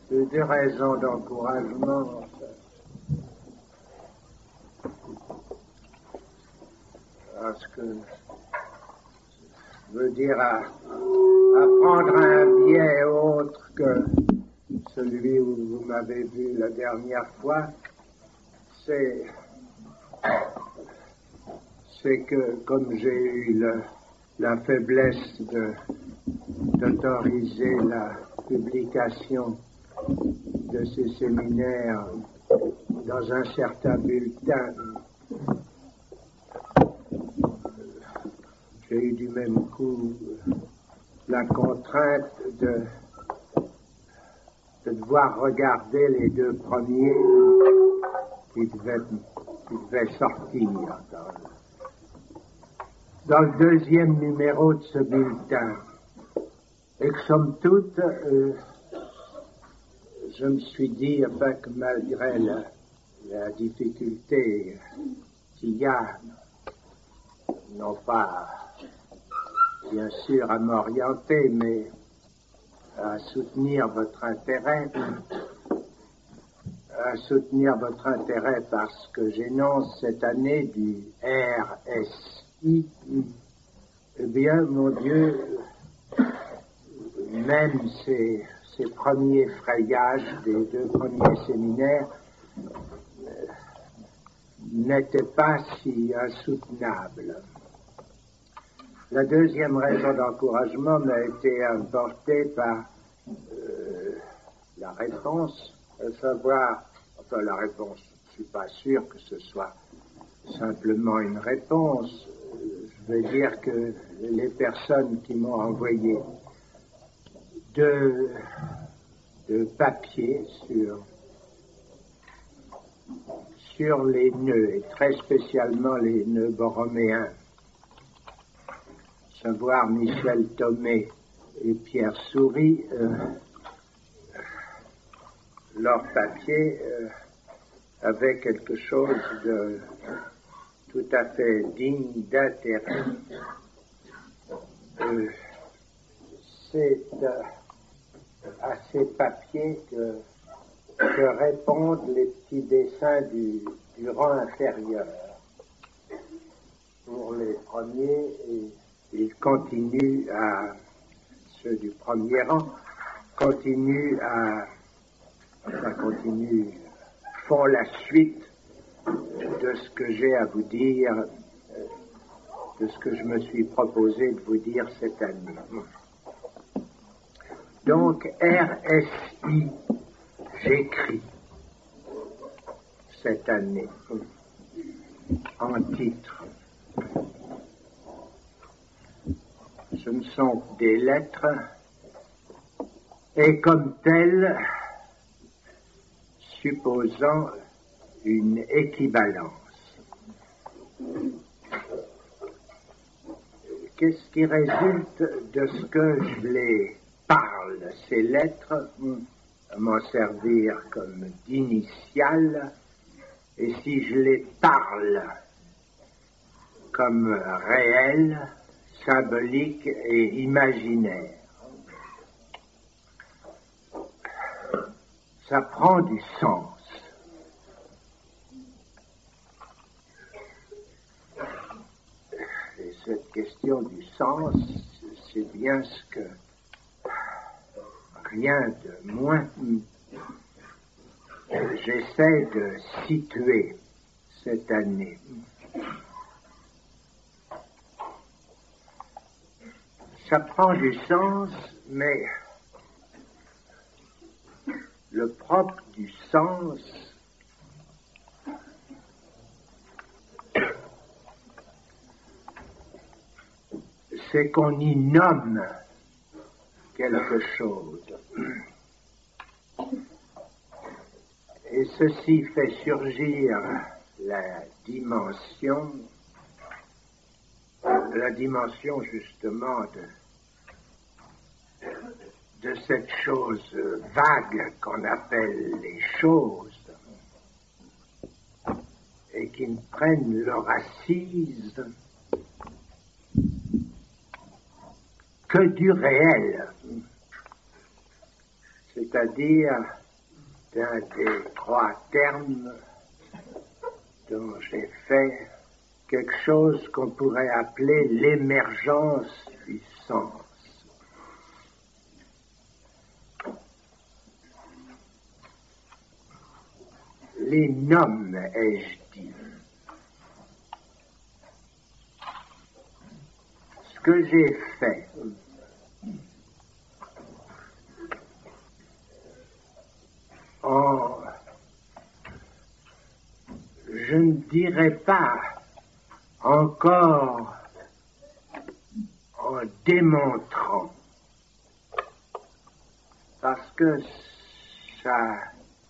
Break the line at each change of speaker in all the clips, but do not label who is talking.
Des raisons d'encouragement. Parce que je veux dire à prendre un biais autre que celui où vous m'avez vu la dernière fois, c'est que comme j'ai eu la faiblesse d'autoriser la publication de ces séminaires dans un certain bulletin, j'ai eu du même coup la contrainte de devoir regarder les deux premiers qui devaient sortir dans le deuxième numéro de ce bulletin. Et que somme toute, je me suis dit, enfin, que malgré la difficulté qu'il y a, non pas bien sûr à m'orienter, mais à soutenir votre intérêt, parce que j'énonce cette année du RSI, eh bien, mon Dieu, même ces premiers frayages des deux premiers séminaires n'étaient pas si insoutenables. La deuxième raison d'encouragement m'a été apportée par la réponse, à savoir, enfin la réponse, je ne suis pas sûr que ce soit simplement une réponse. Je veux dire que les personnes qui m'ont envoyé de papier sur les nœuds, et très spécialement les nœuds borroméens, savoir Michel Thomé et Pierre Souris, leur papier avait quelque chose de tout à fait digne d'intérêt. C'est à ces papiers que répondent les petits dessins du rang inférieur. Pour les premiers, et ils continuent ceux du premier rang, font la suite de ce que j'ai à vous dire, de ce que je me suis proposé de vous dire cette année. Donc, RSI, j'écris cette année en titre. Ce ne sont que des lettres, et comme telles, supposant une équivalence. Qu'est-ce qui résulte de ce que je les parle, ces lettres, à m'en servir comme d'initiale, et si je les parle comme réelles, symboliques et imaginaires, ça prend du sens. Et cette question du sens, c'est bien ce que rien de moins j'essaie de situer cette année. Ça prend du sens, mais le propre du sens, c'est qu'on y nomme quelque chose. Et ceci fait surgir la dimension justement de cette chose vague qu'on appelle les choses, et qui ne prennent leur assise que du réel. c'est-à-dire d'un des trois termes dont j'ai fait quelque chose qu'on pourrait appeler l'émergence du sens. Les noms, ai-je dit. Ce que j'ai fait, je ne dirais pas encore en démontrant, parce que ça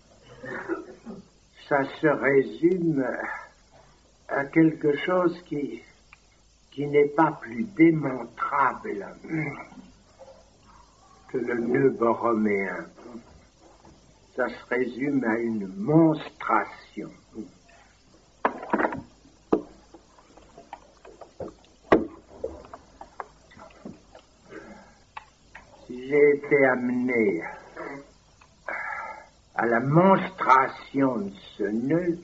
se résume à quelque chose qui n'est pas plus démontrable que le nœud borroméen. Ça se résume à une monstration. Si j'ai été amené à la monstration de ce nœud,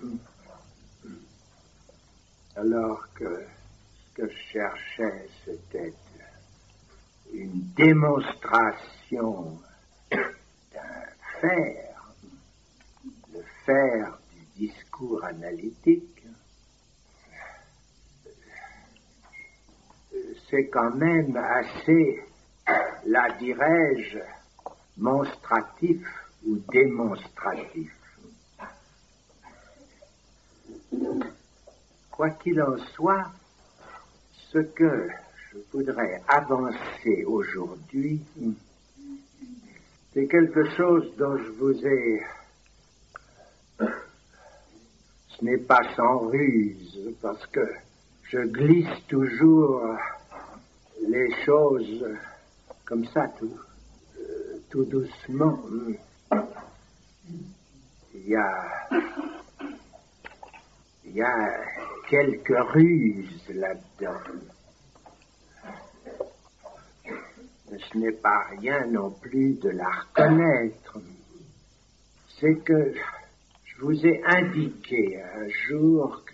alors que ce que je cherchais, c'était une démonstration d'un faire, le faire du discours analytique, c'est quand même assez, la dirais-je, monstratif ou démonstratif. Quoi qu'il en soit, ce que je voudrais avancer aujourd'hui, c'est quelque chose dont je vous ai... Ce n'est pas sans ruse, parce que je glisse toujours les choses comme ça, tout doucement. Il y a quelques ruses là-dedans. Mais ce n'est pas rien non plus de la reconnaître. C'est que je vous ai indiqué un jour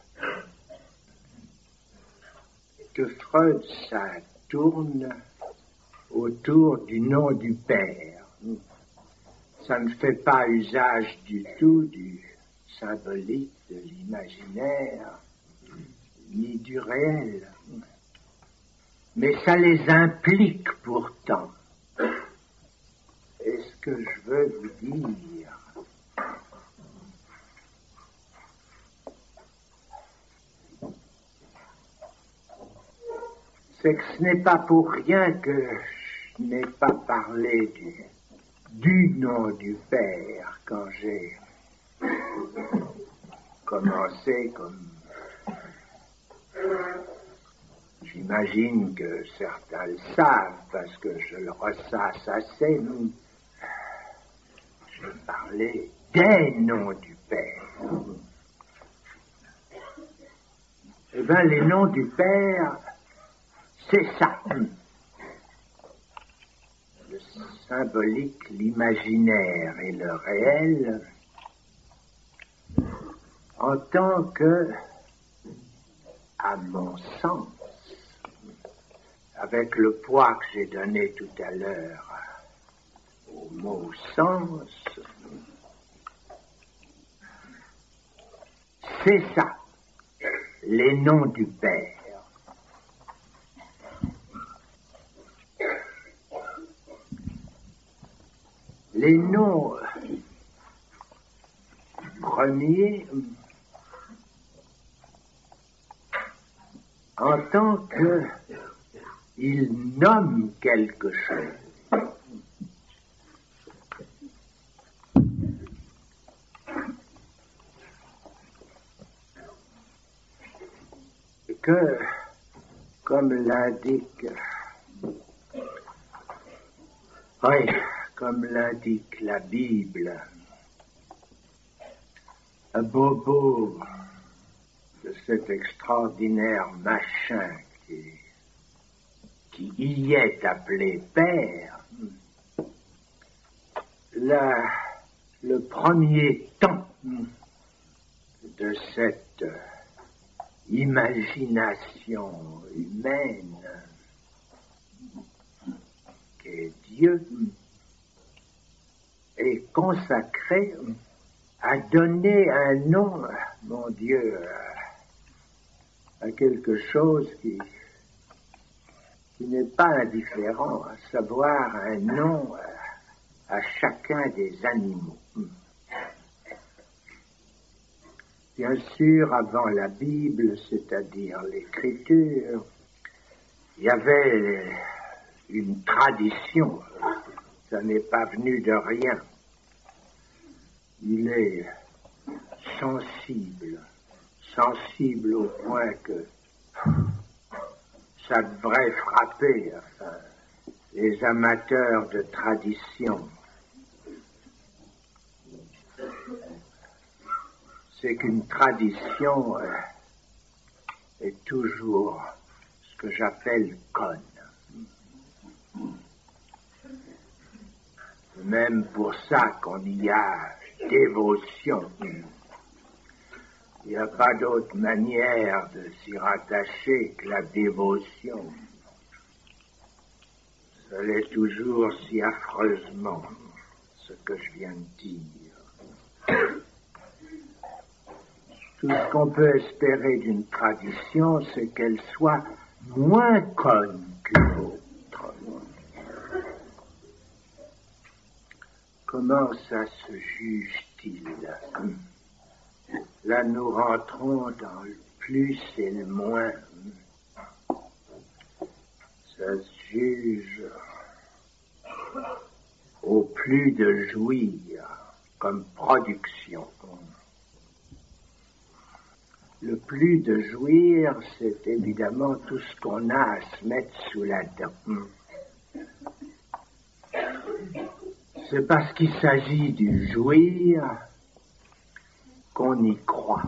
que Freud, ça tourne autour du nom du père. Ça ne fait pas usage du tout du symbolique, de l'imaginaire, ni du réel. Mais ça les implique pourtant. Et ce que je veux vous dire, c'est que ce n'est pas pour rien que je n'ai pas parlé du nom du père quand j'ai commencé comme... J'imagine que certains le savent parce que je le ressasse assez. J'ai parlé des noms du père. Eh bien, les noms du père, c'est ça. Le symbolique, l'imaginaire et le réel, en tant que, à mon sens, avec le poids que j'ai donné tout à l'heure au mot sens, c'est ça, les noms du père. Les noms premiers, en tant que ils nomment quelque chose. Que, comme l'indique, oui, comme l'indique la Bible, un bobo de cet extraordinaire machin qui y est appelé père, le premier temps de cette imagination humaine qu'est Dieu est consacré à donner un nom, mon Dieu, à quelque chose qui n'est pas indifférent, à savoir un nom à chacun des animaux. Bien sûr, avant la Bible, c'est-à-dire l'Écriture, il y avait une tradition. Ça n'est pas venu de rien. Il est sensible au point que ça devrait frapper les amateurs de tradition. C'est qu'une tradition est toujours ce que j'appelle conne. Même pour ça qu'on y a dévotion. Il n'y a pas d'autre manière de s'y rattacher que la dévotion. Ça l'est toujours si affreusement, ce que je viens de dire. Tout ce qu'on peut espérer d'une tradition, c'est qu'elle soit moins conne qu'une autre. Comment ça se juge-t-il? Là, nous rentrons dans le plus et le moins. Ça se juge au plus de jouir comme production. Le plus de jouir, c'est évidemment tout ce qu'on a à se mettre sous la dent. C'est parce qu'il s'agit du jouir qu'on y croit.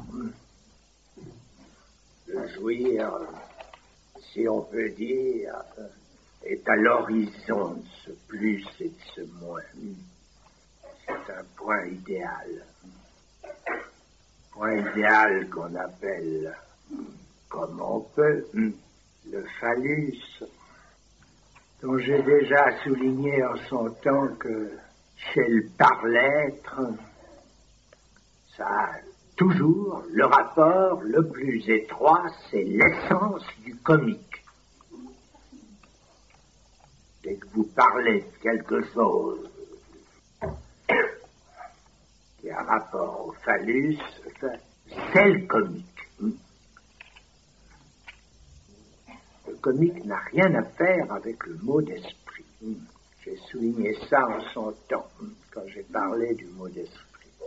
Le jouir, si on peut dire, est à l'horizon de ce plus et de ce moins. C'est un point idéal. Point idéal qu'on appelle, comme on peut, le phallus, dont j'ai déjà souligné en son temps que chez le par-l'être, ça a toujours le rapport le plus étroit, c'est l'essence du comique. Dès que vous parlez de quelque chose qui a rapport au phallus, c'est le comique. Le comique n'a rien à faire avec le mot d'esprit. J'ai souligné ça en son temps, quand j'ai parlé du mot d'esprit.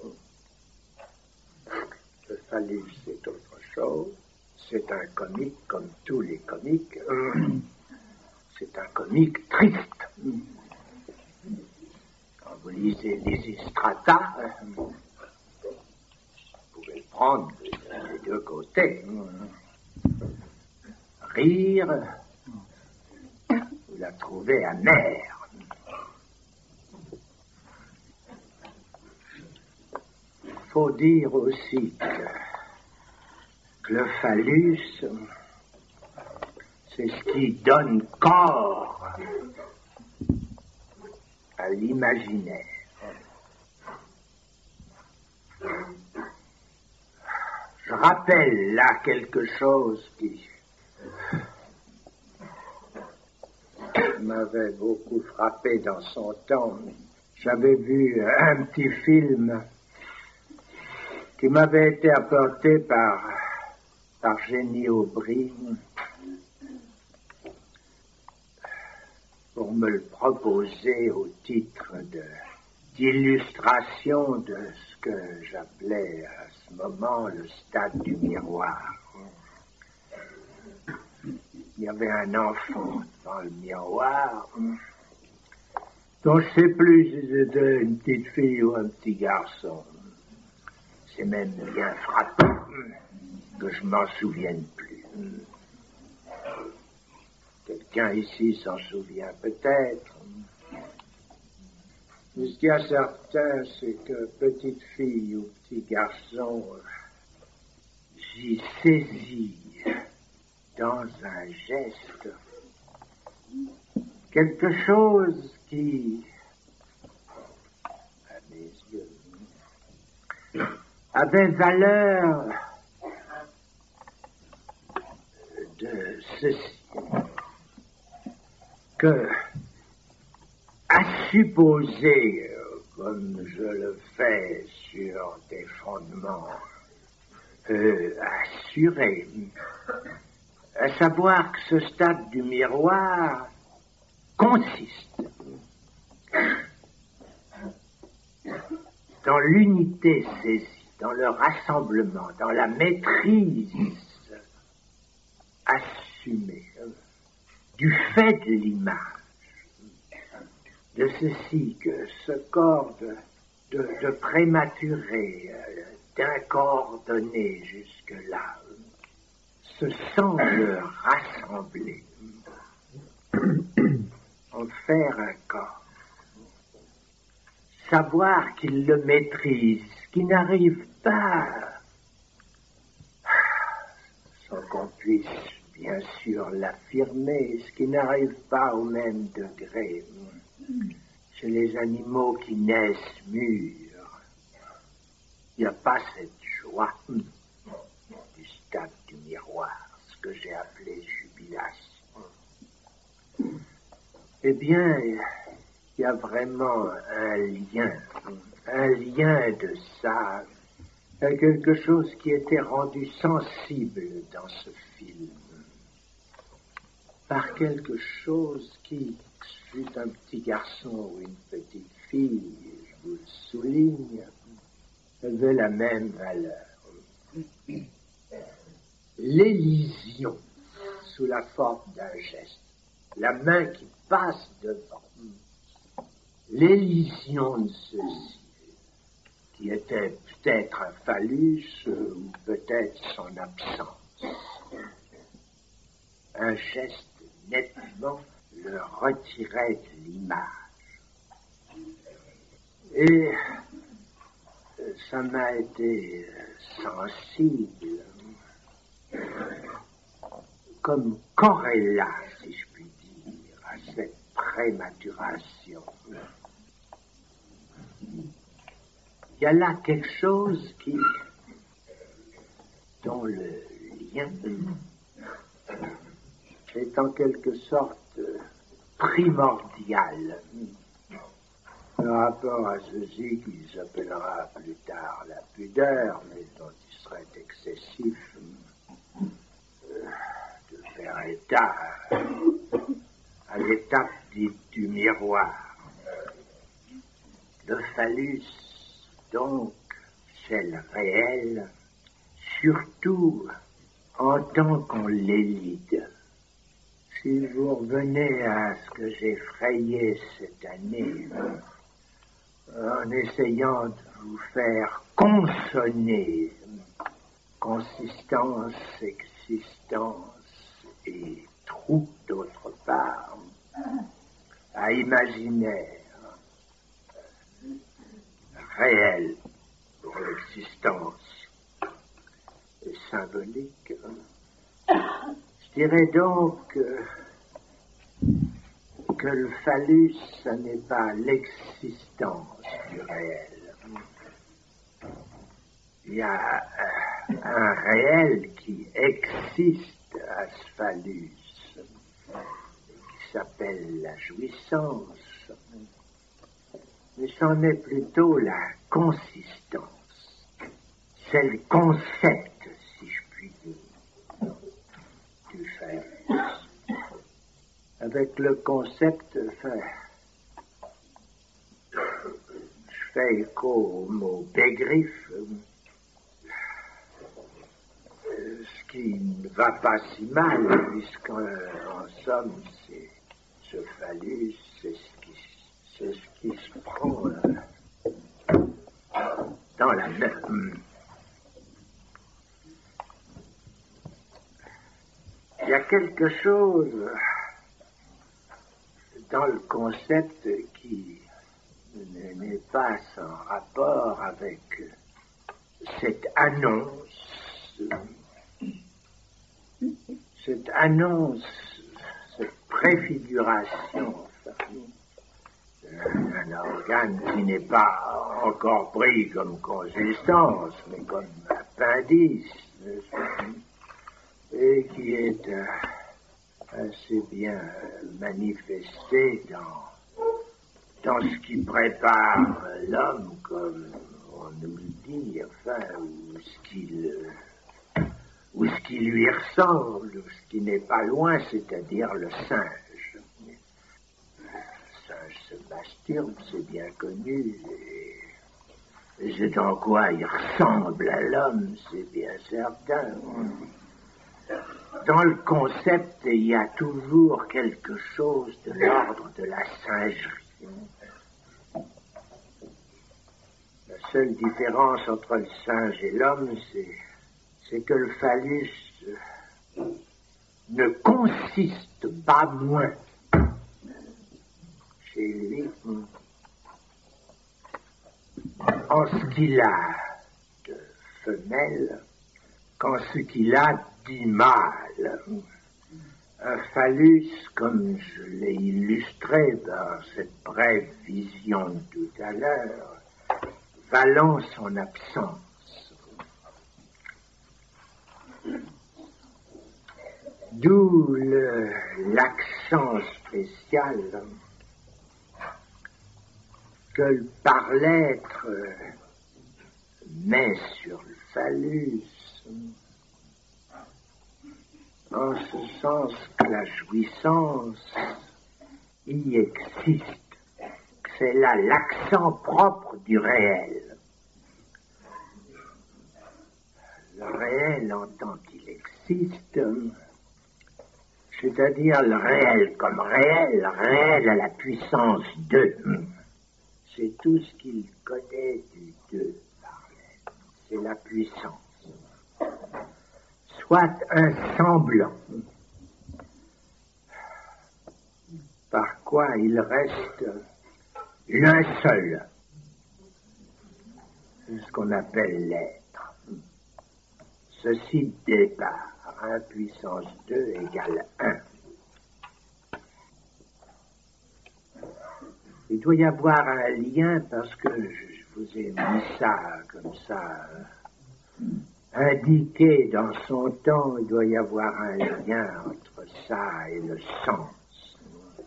Le phallus, c'est autre chose. C'est un comique comme tous les comiques. C'est un comique triste. Quand vous lisez Lysistrata, vous pouvez le prendre des deux côtés. Rire, vous la trouvez amère. Il faut dire aussi que le phallus, c'est ce qui donne corps à l'imaginaire. Je rappelle là quelque chose qui m'avait beaucoup frappé dans son temps. J'avais vu un petit film qui m'avait été apporté par Génie Aubry pour me le proposer au titre d'illustration de ce que j'appelais à ce moment le stade du miroir. Il y avait un enfant dans le miroir, dont je ne sais plus si c'était une petite fille ou un petit garçon. C'est même bien frappant que je m'en souvienne plus. Quelqu'un ici s'en souvient peut-être. Mais ce qui est certain, c'est que petite fille ou petit garçon, j'y saisis dans un geste quelque chose qui, à mes yeux, avait valeur de ceci, que à supposer, comme je le fais sur des fondements assurés, à savoir que ce stade du miroir consiste dans l'unité saisie, dans le rassemblement, dans la maîtrise assumée du fait de l'image, de ceci que ce corps de prématuré, d'incoordonné jusque-là, se semble rassemblé en faire un corps. Savoir qu'il le maîtrise, qu'il n'arrive pas, sans qu'on puisse bien sûr l'affirmer, ce qui n'arrive pas au même degré chez les animaux qui naissent mûrs. Il n'y a pas cette joie du stade du miroir, ce que j'ai appelé jubilation. Eh bien, il y a vraiment un lien de ça, quelque chose qui était rendu sensible dans ce film, par quelque chose qui fut un petit garçon ou une petite fille, je vous le souligne, avait la même valeur. L'élision sous la forme d'un geste, la main qui passe devant, l'élision de ceci, qui était peut-être un phallus ou peut-être son absence, un geste nettement le retirait de l'image. Et ça m'a été sensible, comme corrélat, si je puis dire, à cette prématuration. Il y a là quelque chose dont le lien est en quelque sorte primordial. Par rapport à ceci qui s'appellera plus tard la pudeur, mais dont il serait excessif de faire état à l'étape dite du miroir. Le phallus, donc, c'est le réel, surtout en tant qu'on l'élide. Si vous revenez à ce que j'ai frayé cette année, en essayant de vous faire consonner consistance, existence et trou d'autre part, à imaginaire, réel pour l'existence et symbolique, je dirais donc que le phallus, ce n'est pas l'existence du réel. Il y a un réel qui existe à ce phallus, qui s'appelle la jouissance, mais c'en est plutôt la consistance. C'est le concept, si je puis dire, du phallus. Avec le concept, je fais écho au mot bégriffe, ce qui ne va pas si mal, puisqu'en somme, c'est ce phallus, c'est ce qui se prend dans la main. Il y a quelque chose dans le concept qui fasse en rapport avec cette annonce, cette préfiguration d'un organe qui n'est pas encore pris comme consistance, mais comme appendice, et qui est assez bien manifesté dans ce qui prépare l'homme, comme on nous le dit, enfin, ou ce qui lui ressemble, ou ce qui n'est pas loin, c'est-à-dire le singe. Le singe se masturbe, c'est bien connu, et c'est en quoi il ressemble à l'homme, c'est bien certain. Dans le concept, il y a toujours quelque chose de l'ordre de la singerie. La seule différence entre le singe et l'homme, c'est que le phallus ne consiste pas moins chez lui en ce qu'il a de femelle qu'en ce qu'il a d'imâle. Un phallus, comme je l'ai illustré par cette brève vision de tout à l'heure, valant son absence. D'où l'accent spécial que le par-l'être met sur le phallus, en ce sens que la jouissance y existe, que c'est là l'accent propre du réel. Le réel en tant qu'il existe, c'est-à-dire le réel comme réel, le réel à la puissance 2. C'est tout ce qu'il connaît du 2 par l'être. C'est la puissance. Soit un semblant, par quoi il reste l'un seul. C'est ce qu'on appelle l'être. Ceci départ, 1 puissance 2 égale 1. Il doit y avoir un lien parce que je vous ai mis ça comme ça, indiqué dans son temps, il doit y avoir un lien entre ça et le sens.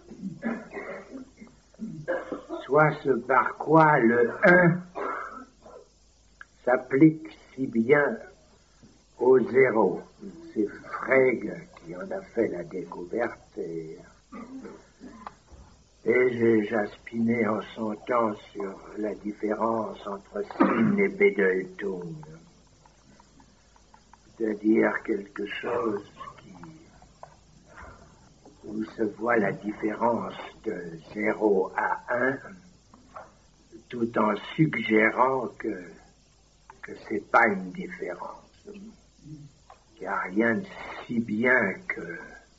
Soit ce par quoi le 1 s'applique si bien au 0. C'est Frege qui en a fait la découverte et j'ai jaspiné en son temps sur la différence entre Sinn et Bedeltung. C'est-à-dire quelque chose où se voit la différence de 0 à 1, tout en suggérant que c'est pas une différence. Il n'y a rien de si bien que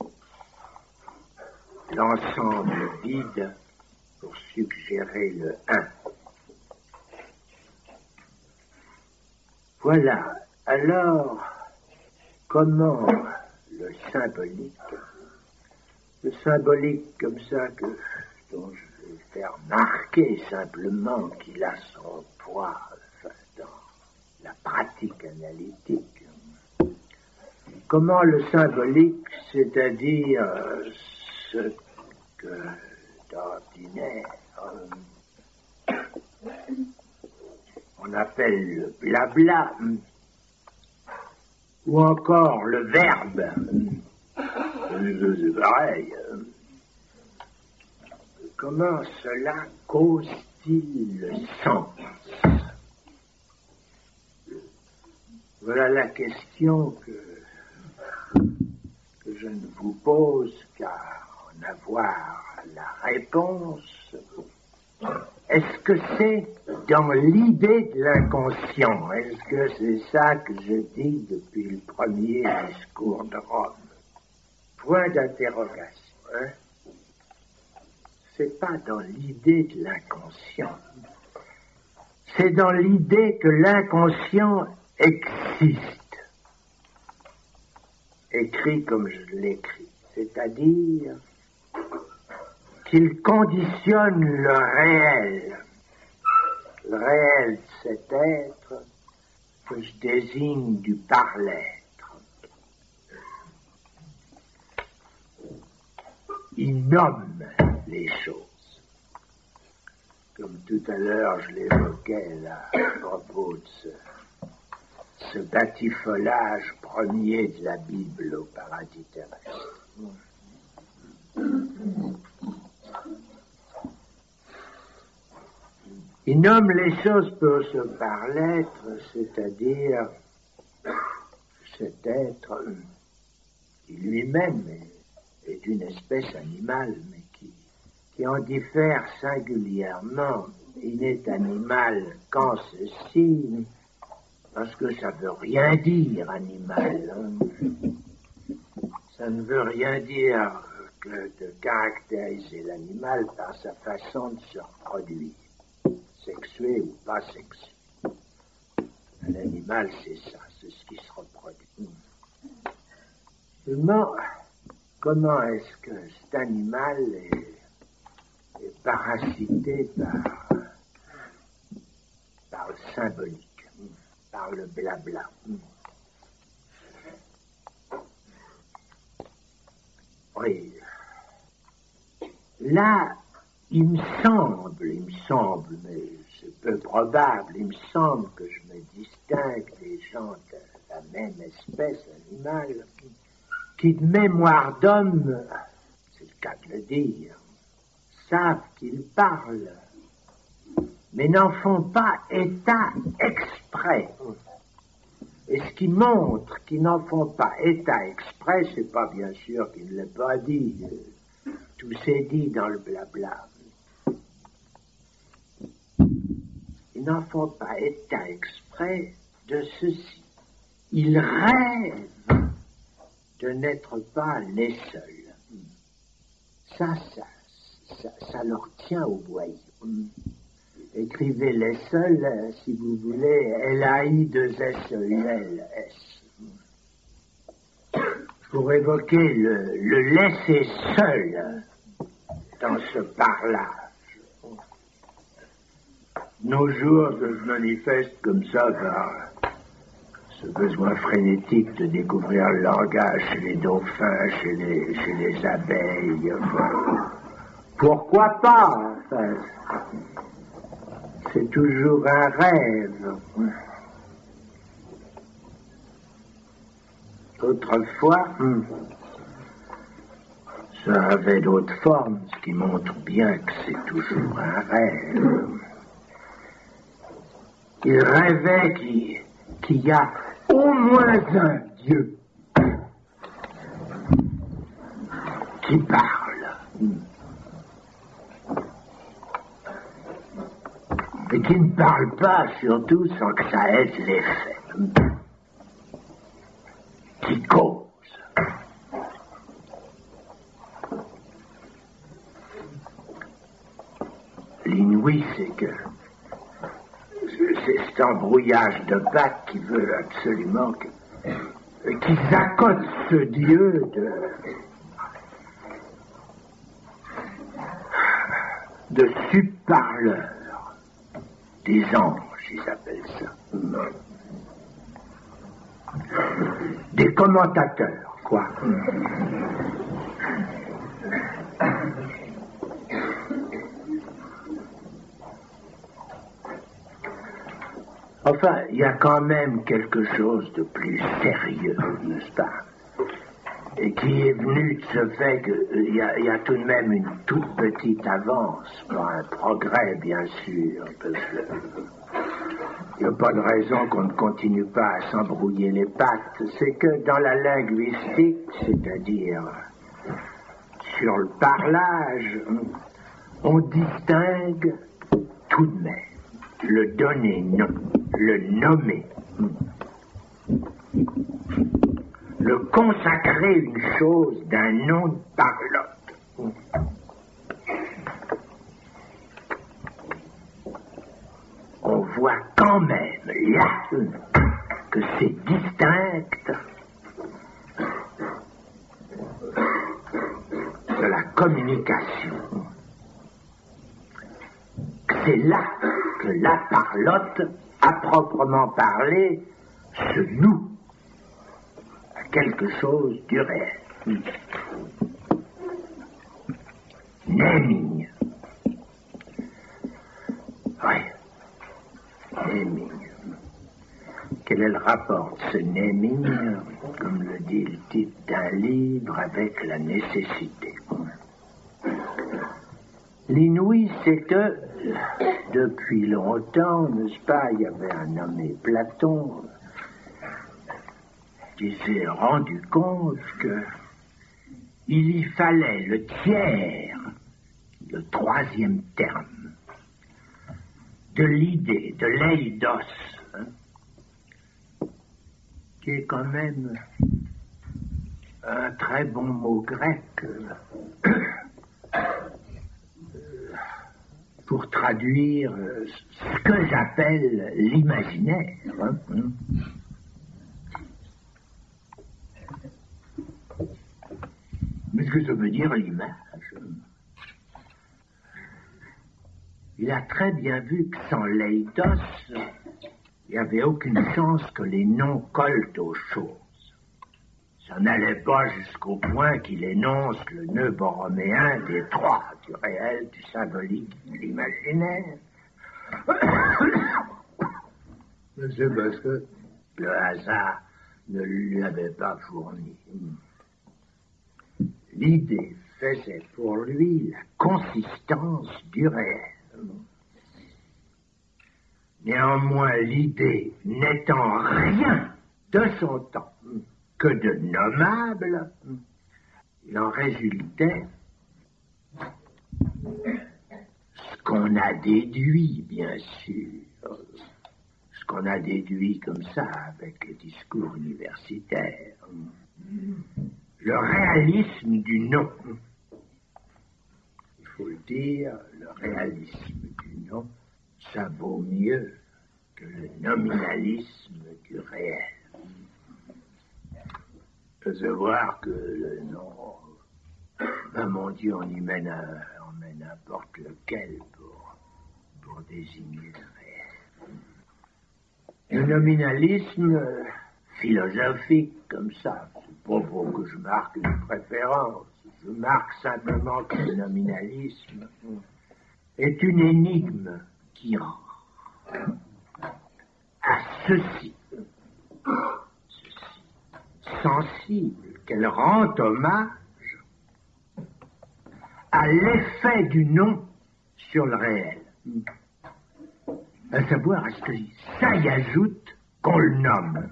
l'ensemble vide pour suggérer le 1. Voilà. Alors, comment le symbolique comme ça dont je vais faire marquer simplement qu'il a son poids dans la pratique analytique. Comment le symbolique, c'est-à-dire ce que d'ordinaire on appelle le blabla, ou encore le verbe, c'est pareil. Comment cela cause-t-il le sens? Voilà la question que je ne vous pose qu'à en avoir la réponse. Est-ce que c'est dans l'idée de l'inconscient? Est-ce que c'est ça que je dis depuis le premier discours de Rome? Point d'interrogation. C'est pas dans l'idée de l'inconscient. c'est dans l'idée que l'inconscient existe, écrit comme je l'écris, c'est-à-dire qu'il conditionne le réel de cet être que je désigne du par-l'être. Il nomme les choses. Comme tout à l'heure, je l'évoquais là, à propos de ce batifolage premier de la Bible au paradis terrestre. Il nomme les choses pour ce par-l'être, c'est-à-dire cet être qui lui-même est une espèce animale, mais qui en diffère singulièrement. Il n'est animal qu'en ceci, parce que ça veut rien dire, animal. Ça ne veut rien dire que de caractériser l'animal par sa façon de se reproduire, sexué ou pas sexué. Un animal, c'est ça, c'est ce qui se reproduit. Seulement, comment est-ce que cet animal est parasité par le symbolique, par le blabla. Oui. Là, il me semble, mais c'est peu probable, il me semble que je me distingue des gens de la même espèce animale qui, de mémoire d'homme, c'est le cas de le dire, savent qu'ils parlent, mais n'en font pas état exprès. Et ce qui montre qu'ils n'en font pas état exprès, c'est pas bien sûr qu'ils ne l'aient pas dit. Tout s'est dit dans le blabla. Ils n'en font pas état exprès de ceci. Ils rêvent de n'être pas les seuls. Ça leur tient au boyau. Écrivez les seuls, si vous voulez, L-A-I-2-S-E-U-L-S. Pour évoquer le laisser seul dans ce parlage. Nos jours se manifestent comme ça par ce besoin frénétique de découvrir le langage chez les dauphins, chez les abeilles. Pourquoi pas, enfin, c'est toujours un rêve. Autrefois, ça avait d'autres formes, ce qui montre bien que c'est toujours un rêve. Il rêvait qu'il y a au moins un Dieu qui parle. Et qui ne parle pas, surtout, sans que ça ait l'effet. Qui cause. L'inouï, c'est que c'est cet embrouillage de pattes qui veut absolument qu'ils accotent ce Dieu de subparleur. Des anges, ils appellent ça. Des commentateurs, quoi. Enfin, il y a quand même quelque chose de plus sérieux, n'est-ce pas? Et qui est venu de ce fait qu'il y a tout de même une toute petite avance, pas un progrès bien sûr, parce que il n'y a pas de raison qu'on ne continue pas à s'embrouiller les pattes. C'est que dans la linguistique, c'est-à-dire sur le parlage, on distingue tout de même le donner nom, le nommer, le consacrer une chose d'un nom par l'autre. On voit quand même là que c'est distinct de la communication. C'est là que la parlotte, à proprement parler, se noue à quelque chose du réel. Naming. Oui. Naming. Quel est le rapport de ce naming, comme le dit le titre d'un livre, avec la nécessité? L'inouï, c'est que, depuis longtemps, n'est-ce pas, il y avait un nommé Platon qui s'est rendu compte que il y fallait le tiers, le troisième terme, de l'idée, de l'eidos, qui est quand même un très bon mot grec pour traduire ce que j'appelle l'imaginaire. Mais ce que ça veut dire l'image? Il a très bien vu que sans l'eidos, il n'y avait aucune chance que les noms collent aux choses. Ça n'allait pas jusqu'au point qu'il énonce le nœud borroméen des trois, du réel, du symbolique, de l'imaginaire. Mais c'est parce que le hasard ne lui avait pas fourni. L'idée faisait pour lui la consistance du réel. Néanmoins, l'idée n'étant rien de son temps que de nommable, il en résultait ce qu'on a déduit, bien sûr, ce qu'on a déduit comme ça avec les discours universitaires, le réalisme du nom. Il faut le dire, le réalisme du nom, ça vaut mieux que le nominalisme du réel. De savoir que le nom, ben mon Dieu, on y met n'importe lequel pour désigner le réel. Le nominalisme philosophique comme ça, c'est pas pour que je marque une préférence, je marque simplement que le nominalisme est une énigme qui rend à ceci sensible, qu'elle rend hommage à l'effet du nom sur le réel. À savoir, à ce que ça y ajoute qu'on le nomme.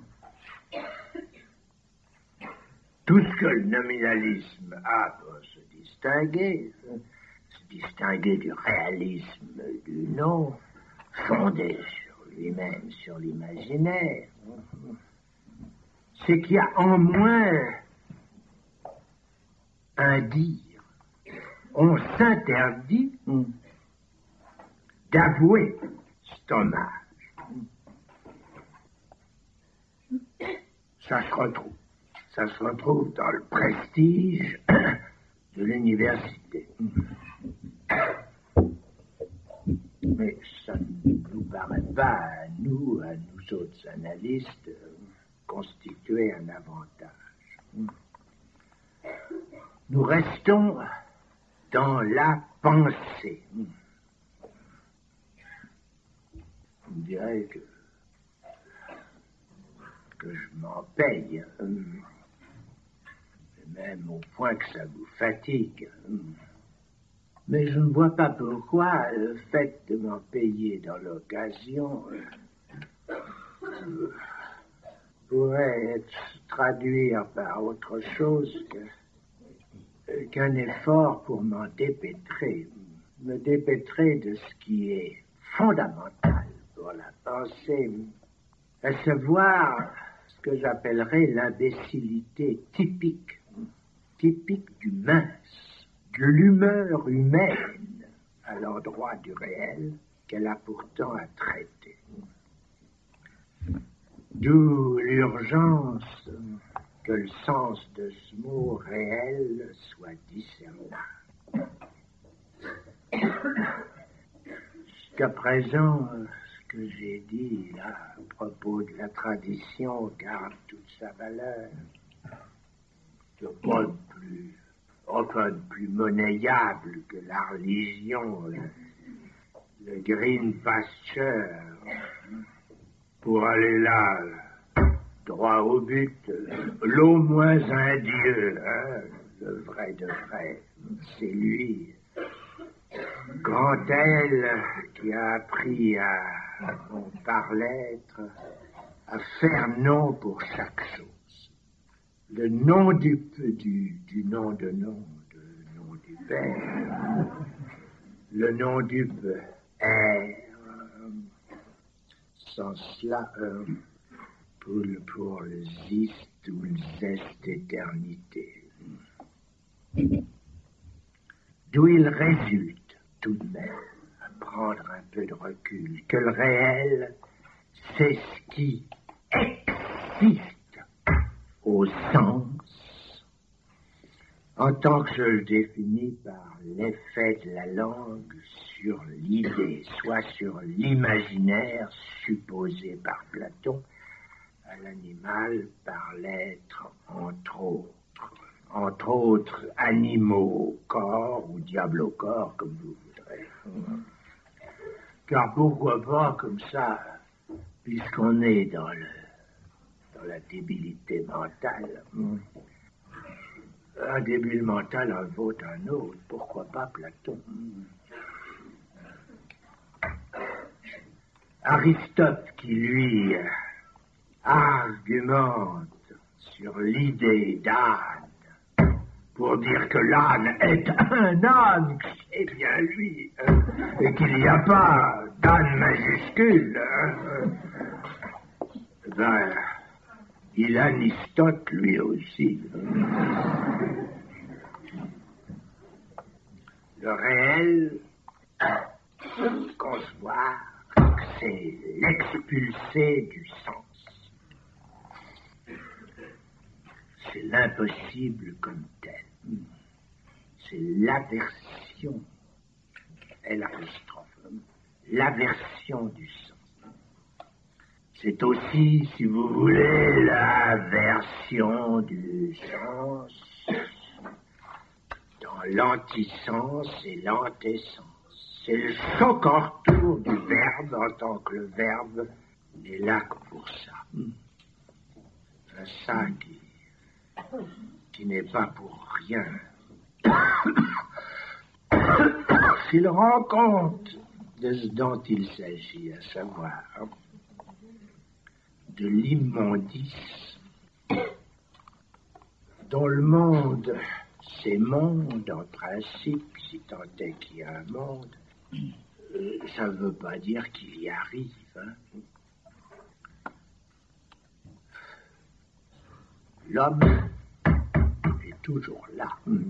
Tout ce que le nominalisme a pour se distinguer du réalisme du nom, fondé sur lui-même, sur l'imaginaire, c'est qu'il y a en moins un dire. On s'interdit d'avouer cet hommage. Ça se retrouve dans le prestige de l'université. Mais ça ne nous paraît pas à nous autres analystes, constituer un avantage. Nous restons dans la pensée. On dirait que je m'en paye, même au point que ça vous fatigue. Mais je ne vois pas pourquoi le fait de m'en payer dans l'occasion pourrait se traduire par autre chose qu'un effort pour m'en dépêtrer, me dépêtrer de ce qui est fondamental pour la pensée, à savoir ce que j'appellerais l'imbécilité typique du mince, de l'humeur humaine à l'endroit du réel qu'elle a pourtant à traiter. D'où l'urgence que le sens de ce mot réel soit discernable. Jusqu'à présent, ce que j'ai dit là à propos de la tradition garde toute sa valeur. Il n'y a pas de plus monnayable que la religion, le green pasture, pour aller là, droit au but, l'au moins un dieu, hein, le vrai de vrai, c'est lui. Grand elle qui a appris par l'être à faire nom pour chaque chose. Le nom du nom de nom, le nom du Père, le nom du est, sans cela, pour le ziste ou le zeste d'éternité. D'où il résulte tout de même, à prendre un peu de recul, que le réel, c'est ce qui existe au sens, en tant que je le définis par l'effet de la langue sur l'idée, soit sur l'imaginaire supposé par Platon, à l'animal par l'être, entre autres animaux au corps ou diable au corps, comme vous voudrez. Car pourquoi pas comme ça, puisqu'on est dans la débilité mentale. Un débile mental en vaut un autre, pourquoi pas Platon. Aristote qui, lui, argumente sur l'idée d'âne, pour dire que l'âne est un âne, c'est bien lui, et qu'il n'y a pas d'âne majuscule. Ben, il Aristote lui aussi. Le réel, concevoir, c'est l'expulsé du sens. C'est l'impossible comme tel. C'est l'aversion, l'aversion du sens. C'est aussi, si vous voulez, l'aversion du sens dans l'antisens et l'antessence. C'est le choc en retour du verbe en tant que le verbe n'est là que pour ça. Ça qui n'est pas pour rien. S'il rend compte de ce dont il s'agit, à savoir de l'immondice dont le monde, c'est monde en principe, si tant est qu'il y a un monde, ça ne veut pas dire qu'il y arrive. L'homme est toujours là.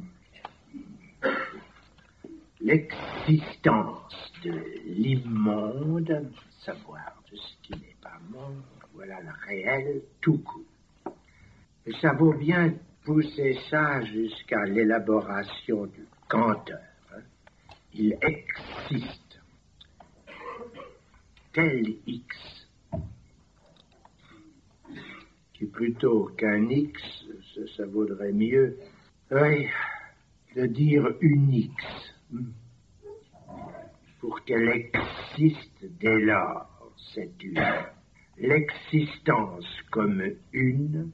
L'existence de l'immonde, savoir de ce qui n'est pas monde, voilà le réel tout court. Et ça vaut bien pousser ça jusqu'à l'élaboration du canteur. Il existe. Tel X, qui plutôt qu'un X, ça vaudrait mieux, oui, de dire une X, pour qu'elle existe dès lors, c'est une. L'existence comme une,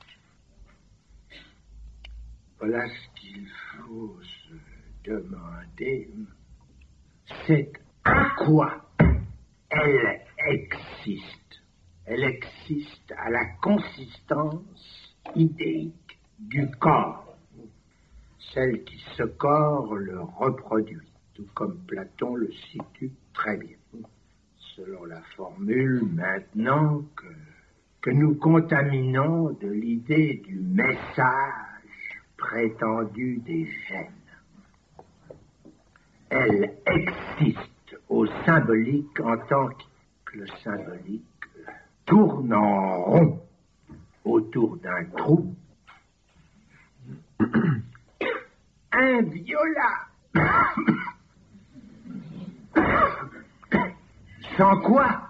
voilà ce qu'il faut se demander, c'est à quoi elle existe. Elle existe à la consistance idéique du corps. Celle qui ce corps le reproduit, tout comme Platon le situe très bien. Selon la formule maintenant que nous contaminons de l'idée du message prétendu des gènes. Elle existe au symbolique en tant que le symbolique tourne en rond autour d'un trou, un viola, sans quoi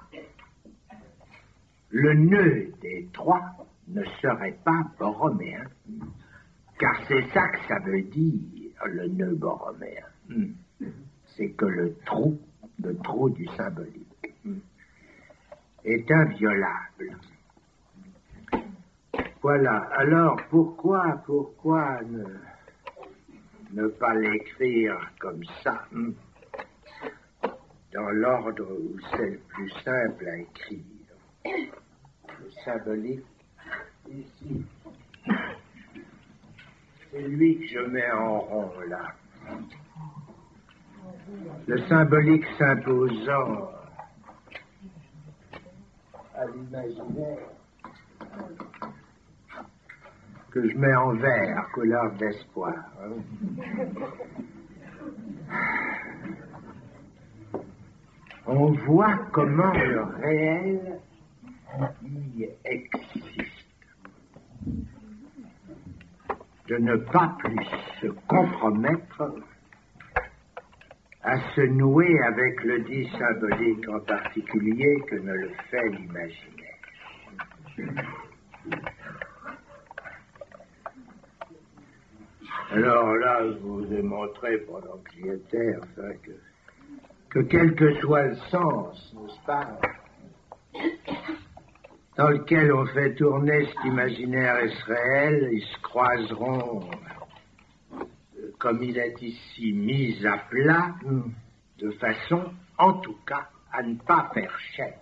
le nœud des trois ne serait pas borroméen, car c'est ça que ça veut dire, le nœud borroméen. C'est que le trou du symbolique, est inviolable. Voilà. Alors, pourquoi ne pas l'écrire comme ça, dans l'ordre où c'est le plus simple à écrire? Le symbolique, ici. C'est lui que je mets en rond, là. Le symbolique s'imposant à l'imaginaire, que je mets en vert, couleur d'espoir. On voit comment le réel y existe. De ne pas plus se compromettre à se nouer avec le dit symbolique en particulier que ne le fait l'imaginaire. Alors là, je vous ai montré pendant que j'y étais, enfin, que quel que soit le sens, n'est-ce pas, dans lequel on fait tourner cet imaginaire et ce réel, ils se croiseront, comme il est ici mis à plat, de façon, en tout cas, à ne pas faire chair.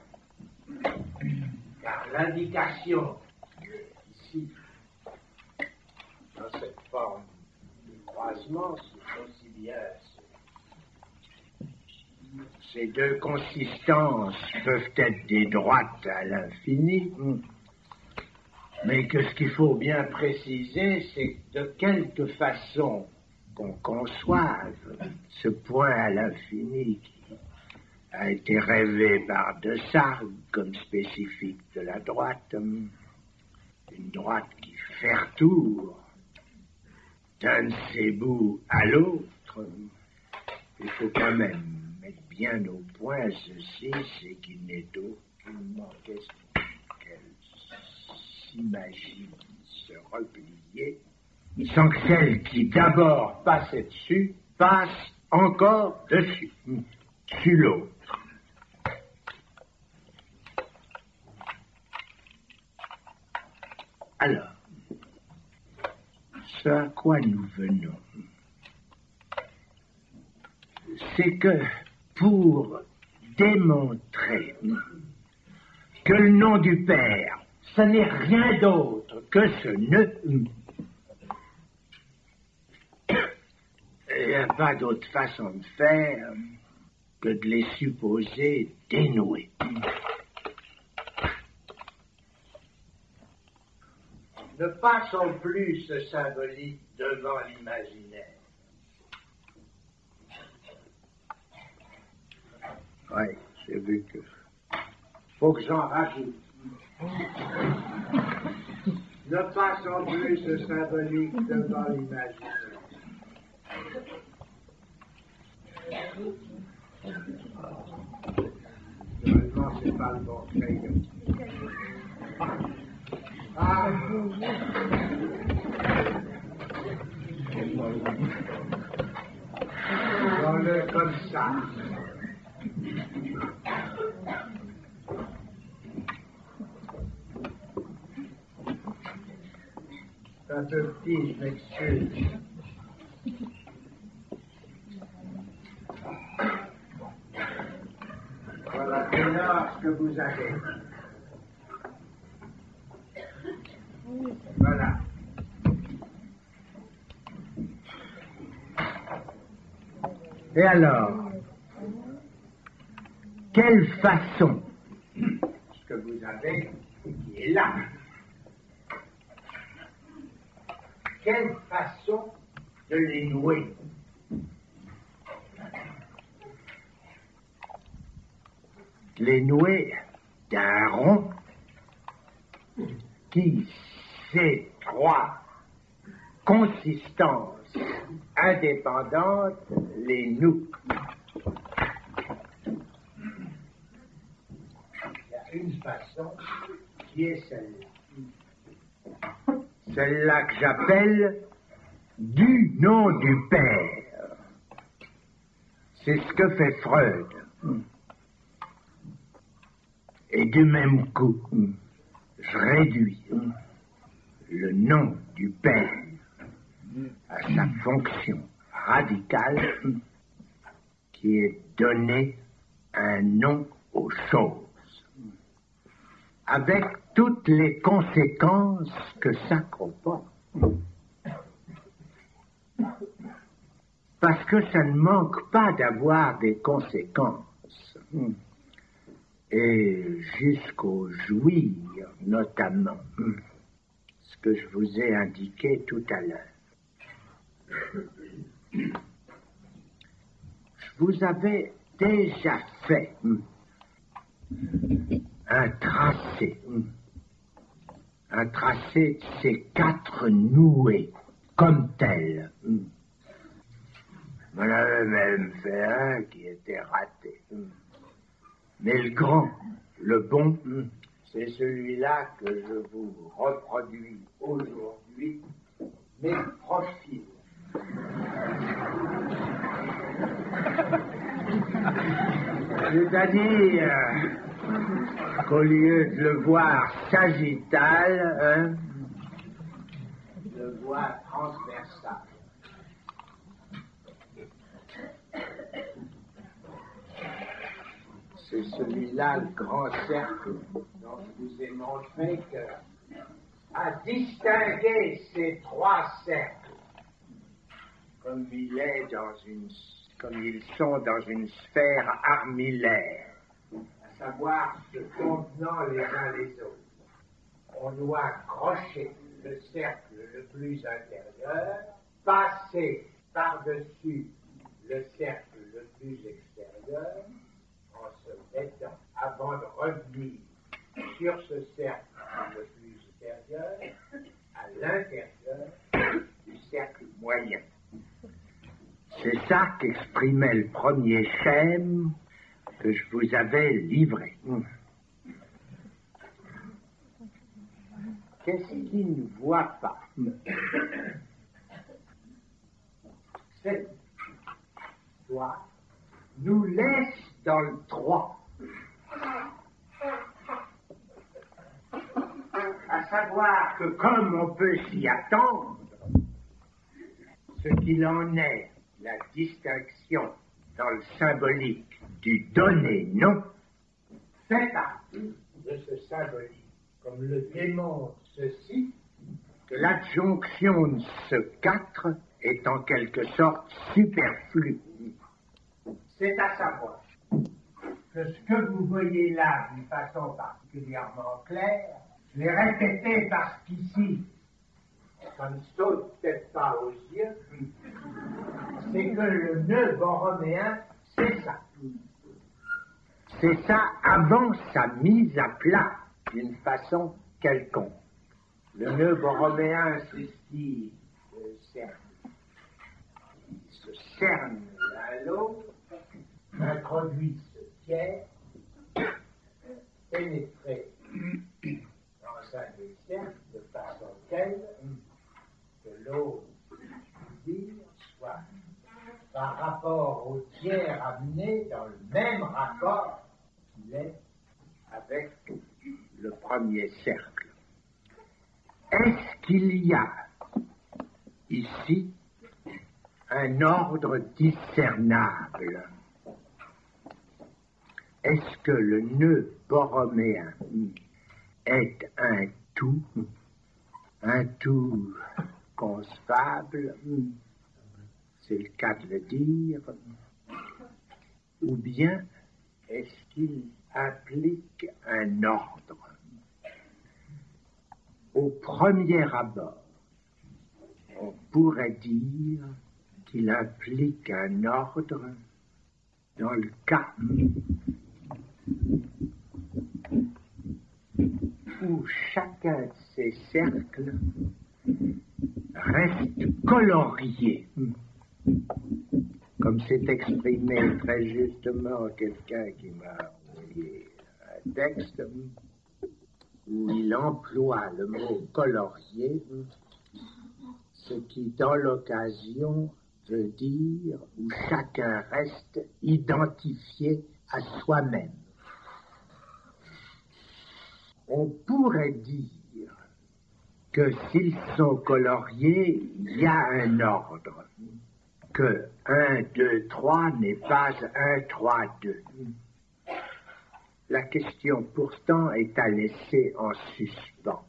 Car l'indication ici, dans cette forme de croisement, c'est aussi bien ces deux consistances peuvent être des droites à l'infini, mais que ce qu'il faut bien préciser, c'est de quelque façon qu'on conçoive ce point à l'infini qui a été rêvé par De Sargues comme spécifique de la droite, une droite qui fait retour d'un de ses bouts à l'autre. Il faut quand même mettre bien au point ceci, c'est qu'il n'est aucunement question qu'elle s'imagine se replier, sans que celle qui d'abord passait dessus passe encore dessus, sur l'autre. Alors, ce à quoi nous venons, c'est que pour démontrer que le nom du Père, ce n'est rien d'autre que ce nœud, il n'y a pas d'autre façon de faire que de les supposer dénoués. Ne passons plus ce symbolique devant l'imaginaire. Oui, j'ai vu que... faut que j'en rajoute. Ne passons plus ce symbolique devant l'imaginaire. Normalement, c'est pas le bon crayon. Ah! Donne-le comme ça. C'est un peu petit, je m'excuse. Voilà, c'est là ce que vous avez. Voilà. Et alors, quelle façon, ce que vous avez, qui est là, quelle façon de les nouer? Les nouer d'un rond qui, ces trois consistances indépendantes, les nouent. Il y a une façon qui est celle-là. Celle-là que j'appelle du nom du père. C'est ce que fait Freud. Et du même coup, je réduis le nom du père à sa fonction radicale qui est donner un nom aux choses, avec toutes les conséquences que ça comporte. Parce que ça ne manque pas d'avoir des conséquences, et jusqu'au jouir notamment, ce que je vous ai indiqué tout à l'heure. Je vous avais déjà fait un tracé de ces quatre nouées, comme telles. On avait même fait un qui était raté. Mais le grand, le bon, c'est celui-là que je vous reproduis aujourd'hui, mes profils. C'est-à-dire qu'au lieu de le voir sagittal, le voir transversal. C'est celui-là, le grand cercle, dont je vous ai montré que, à distinguer ces trois cercles, comme ils sont dans une sphère armillaire, à savoir se contenant les uns les autres, on doit accrocher le cercle le plus intérieur, passer par-dessus le cercle le plus extérieur, en se mettant, avant de revenir sur ce cercle le plus supérieur, à l'intérieur du cercle moyen. C'est ça qu'exprimait le premier schème que je vous avais livré. Qu'est-ce qu'il ne voit pas? Cette loi nous laisse dans le 3. À savoir que comme on peut s'y attendre, ce qu'il en est, la distinction dans le symbolique du donné-nom, fait partie de ce symbolique, comme le démontre ceci, que l'adjonction de ce 4 est en quelque sorte superflue. C'est à savoir que ce que vous voyez là d'une façon particulièrement claire, je l'ai répété parce qu'ici, ça ne saute peut-être pas aux yeux, c'est que le nœud borroméen, c'est ça. C'est ça avant sa mise à plat d'une façon quelconque. Le nœud borroméen, c'est ce qui se cerne l'un à l'autre, introduit ce tiers, pénétrer dans un des cercles de façon telle que l'autre, soit par rapport au tiers amené dans le même rapport qu'il est avec le premier cercle. Est-ce qu'il y a ici un ordre discernable? Est-ce que le nœud borroméen est un tout concevable, c'est le cas de le dire, ou bien est-ce qu'il implique un ordre? Au premier abord, on pourrait dire qu'il implique un ordre dans le cas où chacun ces cercles restent coloriés, comme s'est exprimé très justement quelqu'un qui m'a envoyé un texte où il emploie le mot colorié, ce qui dans l'occasion veut dire où chacun reste identifié à soi-même. On pourrait dire que s'ils sont coloriés, il y a un ordre, que 1, 2, 3 n'est pas 1, 3, 2. La question pourtant est à laisser en suspens.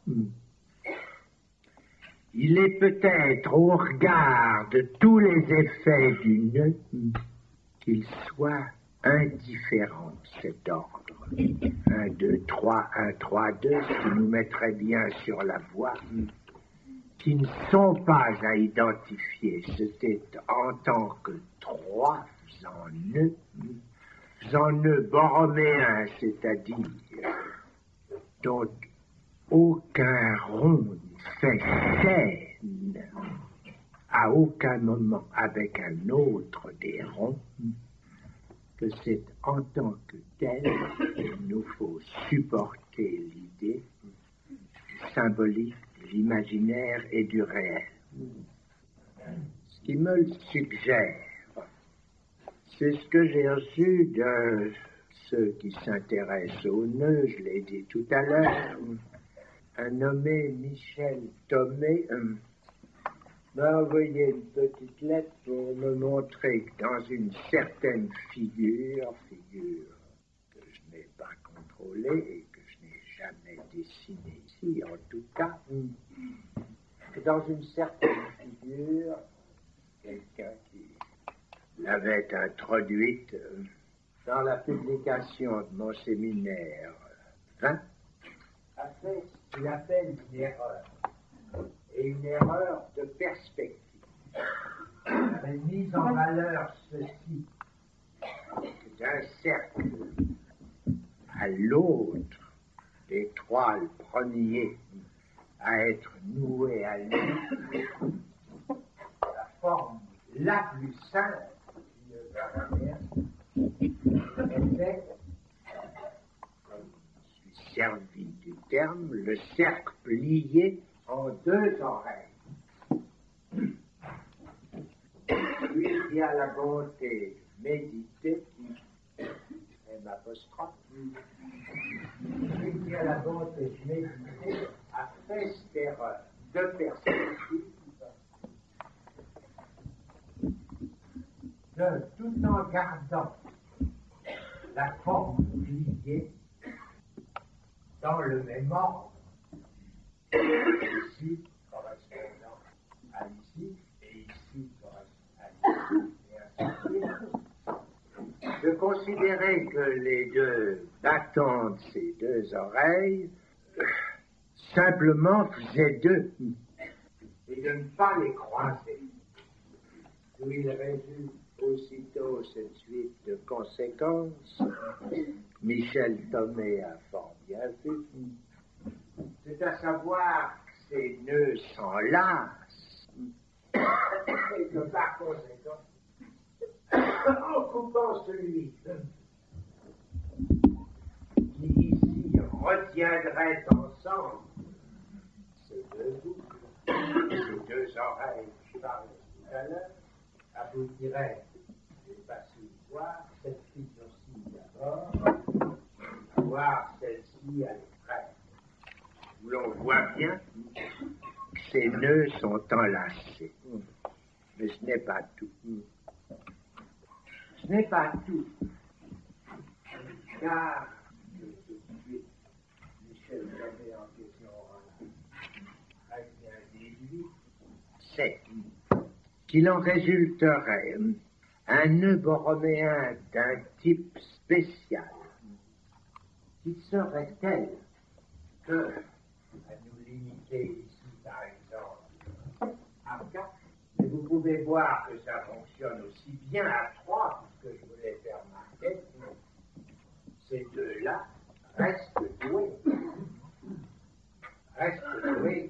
Il est peut-être au regard de tous les effets du nœud qu'il soit indifférent cet ordre. 1, 2, 3, 1, 3, 2, qui nous mettrait bien sur la voie, qui ne sont pas à identifier. C'était en tant que 3 faisant nœud borroméen, c'est-à-dire dont aucun rond fait chaîne à aucun moment avec un autre des ronds, que c'est en tant que tel qu'il nous faut supporter l'idée du symbolique, de l'imaginaire et du réel. Ce qui me le suggère, c'est ce que j'ai reçu de ceux qui s'intéressent au nœud, je l'ai dit tout à l'heure. Un nommé Michel Thomé m'a envoyé une petite lettre pour me montrer que dans une certaine figure que je n'ai pas contrôlée et que je n'ai jamais dessinée ici, en tout cas, que dans une certaine figure, quelqu'un qui l'avait introduite dans la publication de mon séminaire 20, a fait ce qu'il appelle une erreur, et une erreur de perspective. Il avait mis en valeur ceci, que d'un cercle à l'autre, des 3, le premier à être noué à lui, la forme la plus simple était, comme je suis servi du terme, le cercle plié en 2 oreilles. Lui qui a la bonté de méditer, lui qui a la bonté de méditer, a fait cette erreur de perspective, tout en gardant la forme pliée dans le même ordre, ici correspondant à ici, et ici correspondant à ici, et ainsi de suite. Je considérais que les 2 battants de ces 2 oreilles simplement faisaient 2, et de ne pas les croiser. D'où il résulte aussitôt cette suite de conséquences. Michel Thomé a fort bien vu. C'est à savoir que ces nœuds s'enlacent et que par conséquent, en coupant celui qui ici retiendrait ensemble ces 2 boucles, ces 2 oreilles que je parlais tout à l'heure, aboutirait, j'ai passé voir cette figure-ci d'abord, voir celle-ci à l'extrême, où l'on voit bien que ces nœuds sont enlacés. Mais ce n'est pas tout. Ce n'est pas tout. Car, tout de suite, Michel Thomé en question a bien déduit, c'est qu'il en résulterait un nœud borroméen d'un type spécial, qui serait tel que, à nous limiter ici par exemple à 4, mais vous pouvez voir que ça fonctionne aussi bien à 3, puisque je voulais faire remarquer, ces 2-là restent doués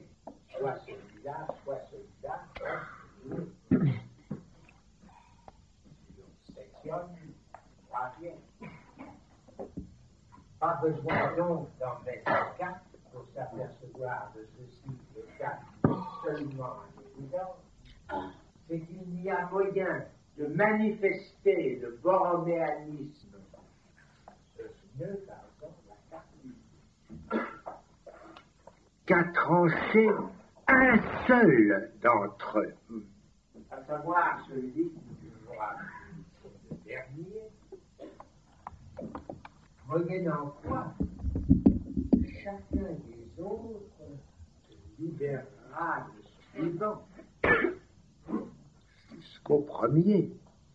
besoin donc d'en mettre 4 pour s'apercevoir de ceci, le 4 seulement en évidence, c'est qu'il n'y a moyen de manifester le borroméanisme de ce nœud, par exemple, la carte qu'à trancher un seul d'entre eux, à savoir celui qui nous aura le dernier, moyennant quoi chacun des autres se libérera de son vivant jusqu'au premier.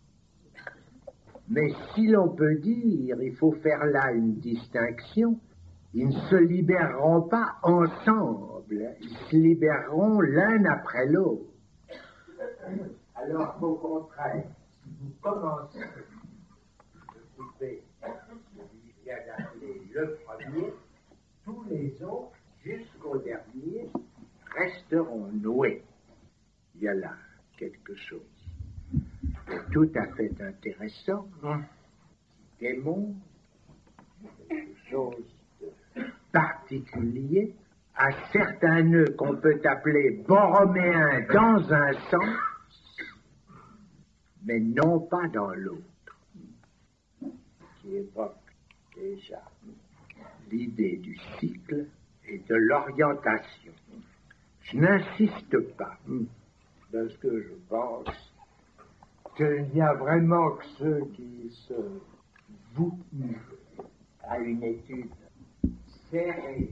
Mais si l'on peut dire, il faut faire là une distinction, ils ne se libéreront pas ensemble, ils se libéreront l'un après l'autre. Alors qu'au contraire, si vous commencez de couper celui qui vient d'appeler le premier, tous les autres, jusqu'au dernier, resteront noués. Il y a là quelque chose de tout à fait intéressant, qui démontre quelque chose de particulier à certains nœuds qu'on peut appeler borroméens dans un sens, mais non pas dans l'autre, qui évoque déjà l'idée du cycle et de l'orientation. Je n'insiste pas, parce que je pense qu'il n'y a vraiment que ceux qui se vouent à une étude serrée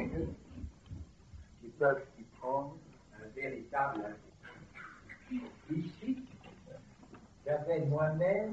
qui peuvent y prendre un véritable intérêt. Ici, j'avais moi-même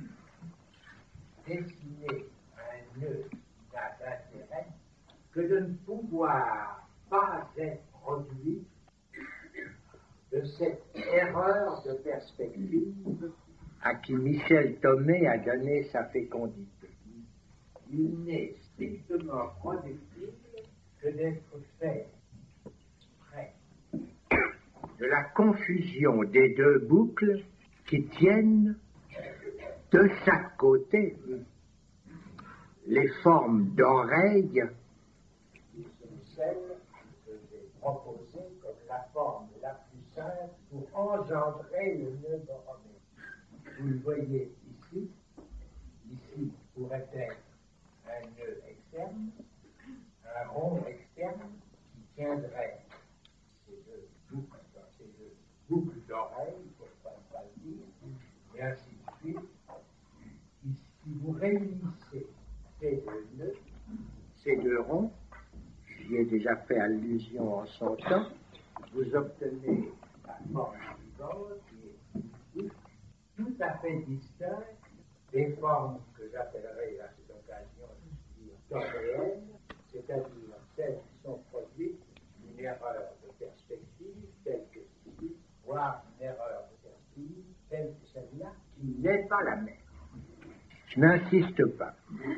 dessiné un nœud qui n'a d'intérêt que de ne pouvoir pas être produit de cette erreur de perspective à qui Michel Thomé a donné sa fécondité. Il n'est strictement productif que d'être fait près de la confusion des deux boucles qui tiennent de chaque côté les formes d'oreilles qui sont celles que j'ai proposées comme la forme la plus simple pour engendrer le nœud borroméen. Vous le voyez ici. Ici pourrait être un nœud externe, un rond externe qui tiendrait ces deux boucles d'oreilles, pour ne pas le dire, et ainsi de suite. Si vous réunissez ces deux nœuds, ces deux ronds, j'y ai déjà fait allusion en son temps, vous obtenez la forme suivante qui est une boucle tout à fait distincte des formes que j'appellerai à cette occasion toméennes, c'est-à-dire celles qui sont produites d'une erreur de perspective, telle que celle-ci, voire une erreur de perspective, telle que celle-là, qui n'est pas la même. Je n'insiste pas.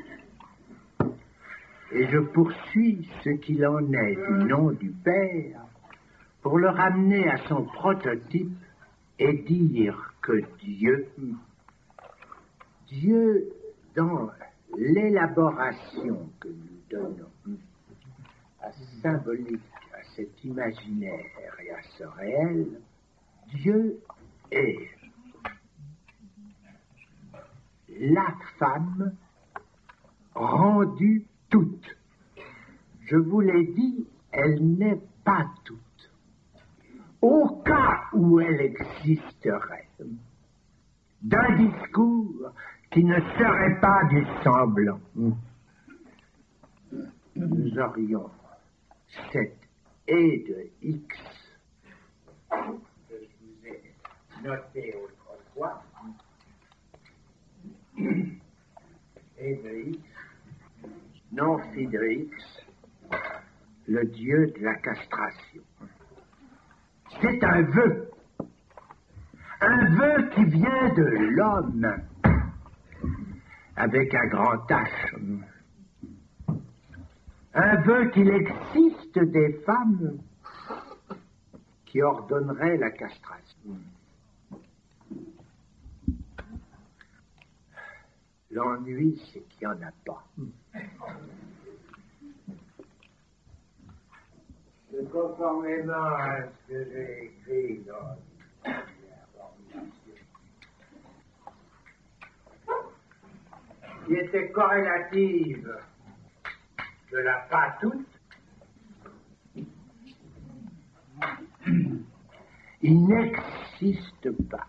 Et je poursuis ce qu'il en est du nom du Père pour le ramener à son prototype et dire que Dieu, dans l'élaboration que nous donnons à ce symbolique, à cet imaginaire et à ce réel, Dieu est la femme rendue toute. Je vous l'ai dit, elle n'est pas toute. Au cas où elle existerait, d'un discours qui ne serait pas du semblant, nous aurions cette et de X que je vous ai noté autrefois, et de X, non fi de X, le dieu de la castration. C'est un vœu qui vient de l'homme, avec un grand H. Un vœu qu'il existe des femmes qui ordonneraient la castration. L'ennui, c'est qu'il n'y en a pas. conformément à ce que j'ai écrit dans l'information, qui était corrélative de la pas toute, il n'existe pas.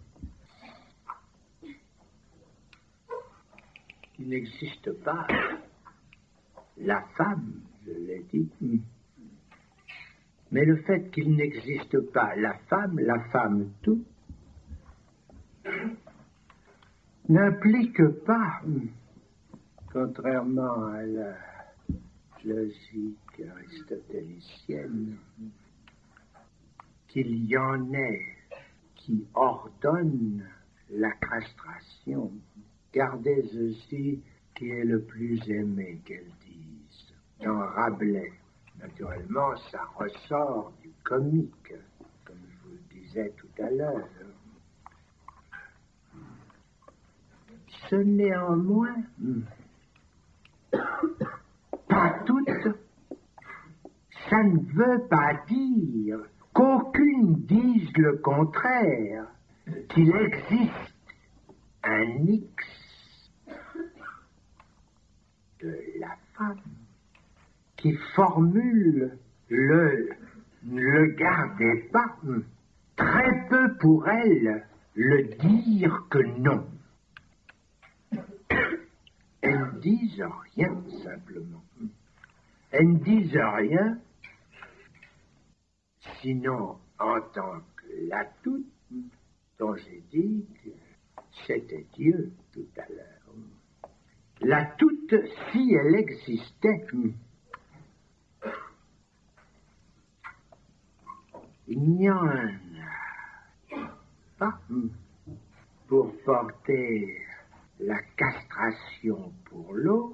Il n'existe pas la femme, je l'ai dit. Mais le fait qu'il n'existe pas la femme toute, n'implique pas, contrairement à la logique aristotélicienne, qu'il y en ait qui ordonnent la castration. Gardez aussi qui est le plus aimé, qu'elles disent. Dans Rabelais, naturellement, ça ressort du comique, comme je vous le disais tout à l'heure. Ce néanmoins, pas toutes, ça ne veut pas dire qu'aucune dise le contraire, qu'il existe un X de la femme qui formule le gardez pas, très peu pour elle le dire que non. Elles ne disent rien simplement. Elles ne disent rien, sinon en tant que la toute, dont j'ai dit que c'était Dieu tout à l'heure. La toute, si elle existait, il n'y en a pas pour porter la castration pour l'autre.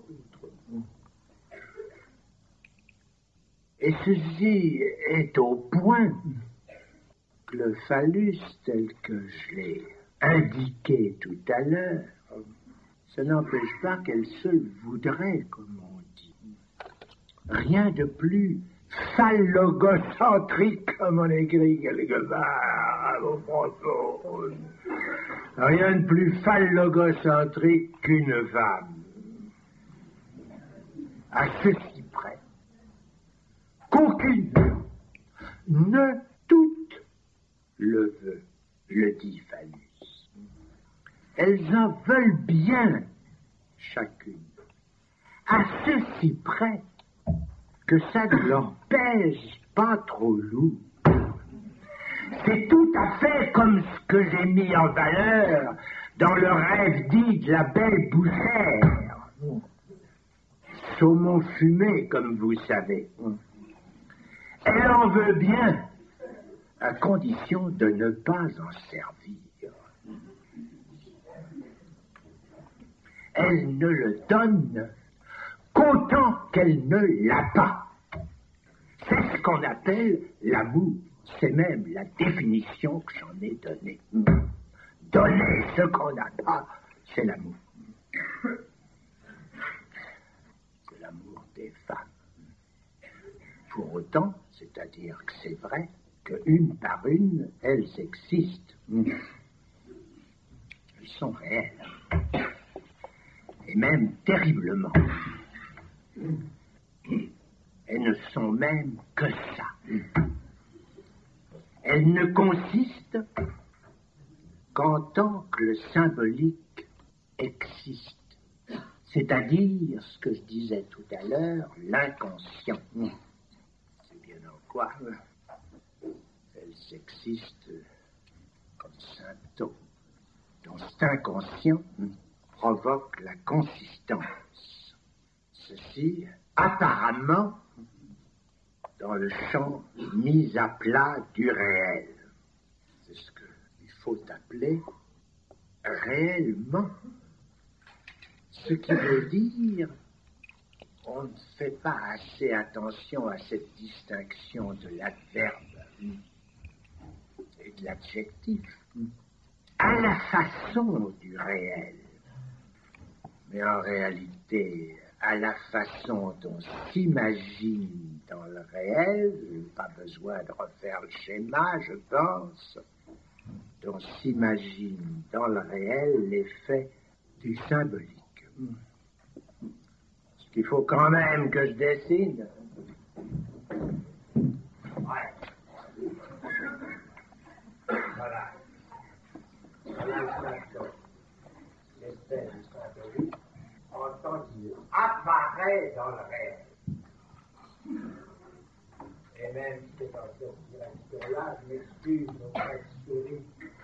Et ceci est au point que le phallus, tel que je l'ai indiqué tout à l'heure, ça n'empêche pas qu'elle se le voudrait, comme on dit. Rien de plus phallogocentrique, comme on écrit quelque part à vos propos. Rien de plus phallogocentrique qu'une femme. À ceci près qu'aucune ne toute le veut, le dit phallus. Elles en veulent bien, chacune, à ceci près que ça ne leur pèse pas trop lourd. C'est tout à fait comme ce que j'ai mis en valeur dans le rêve dit de la belle bouchère. Saumon fumé, comme vous savez. Elle en veut bien, à condition de ne pas en servir. Elle ne le donne qu'autant qu'elle ne l'a pas. C'est ce qu'on appelle l'amour. C'est même la définition que j'en ai donnée. Donner ce qu'on n'a pas, c'est l'amour. C'est l'amour des femmes. Pour autant, c'est-à-dire que c'est vrai qu'une par une, elles existent. Elles sont réelles. Et même terriblement. Elles ne sont même que ça. Elles ne consistent qu'en tant que le symbolique existe. C'est-à-dire, ce que je disais tout à l'heure, l'inconscient. C'est bien en quoi elles existent comme symptômes. Donc cet inconscient provoque la consistance. Ceci, apparemment, dans le champ mis à plat du réel. C'est ce qu'il faut appeler réellement. Ce qui veut dire, on ne fait pas assez attention à cette distinction de l'adverbe et de l'adjectif, à la façon du réel. Mais en réalité, à la façon dont s'imagine dans le réel, pas besoin de refaire le schéma, je pense, dont s'imagine dans le réel l'effet du symbolique. Ce qu'il faut quand même que je dessine. Ouais. Voilà. Voilà le symptôme. L'effet du symbolique en tant qu'il apparaît dans le réel. Et même si c'est dans cette direction-là, je m'excuse auprès de Souris.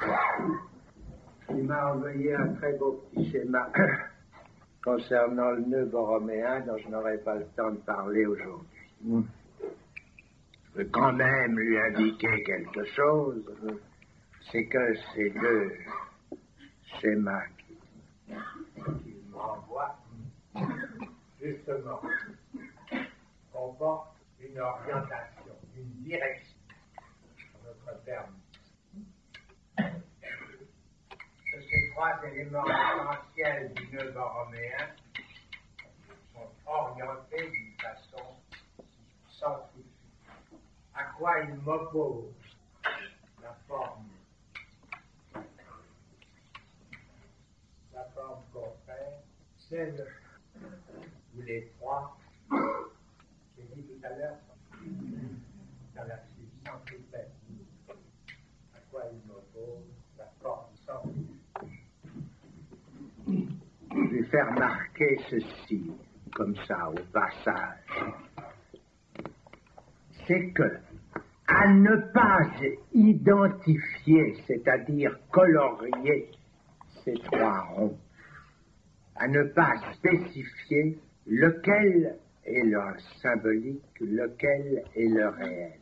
Il m'a envoyé un très beau petit schéma concernant le nœud borroméen dont je n'aurai pas le temps de parler aujourd'hui. Je veux quand même lui indiquer quelque chose, c'est que ces deux schémas qu'il m'envoie, justement, comportent une orientation, une direction, en d'autres termes. Que ces trois éléments essentiels du nœud borroméen sont orientés d'une façon scientifique. À quoi il m'oppose la forme contraire, celle où les trois, j'ai dit tout à l'heure, dans la centripète, à quoi il m'oppose la forme scientifique. Je vais faire marquer ceci, comme ça, au passage. C'est que, à ne pas identifier, c'est-à-dire colorier ces trois ronds, à ne pas spécifier lequel est le symbolique, lequel est le réel.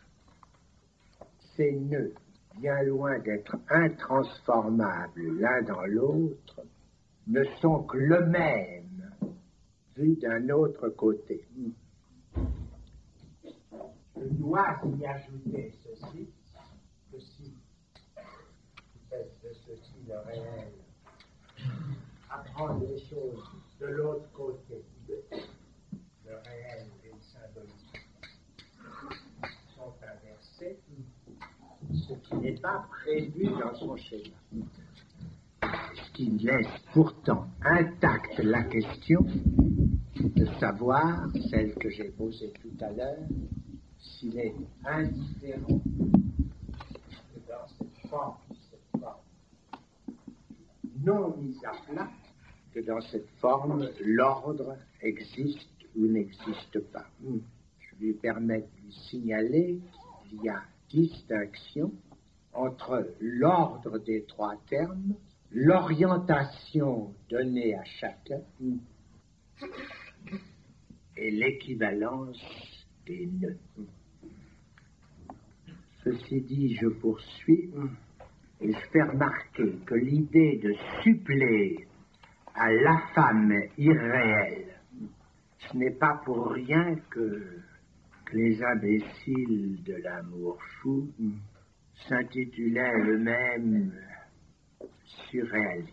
Ces nœuds, bien loin d'être intransformables l'un dans l'autre, ne sont que le même, vu d'un autre côté. Je dois y ajouter ceci, que si vous faites de ceci le réel, apprendre les choses de l'autre côté, le réel et le symbolique sont inversés, ce qui n'est pas prévu dans son schéma. Ce qui laisse pourtant intacte la question de savoir, celle que j'ai posée tout à l'heure, s'il est indifférent que dans cette forme non mise à plat, que dans cette forme, l'ordre existe ou n'existe pas. Je lui permets de lui signaler qu'il y a distinction entre l'ordre des trois termes, l'orientation donnée à chacun et l'équivalence des nœuds. Ceci dit, je poursuis et je fais remarquer que l'idée de suppléer à la femme irréelle, ce n'est pas pour rien que les imbéciles de l'amour fou s'intitulaient eux-mêmes surréalistes.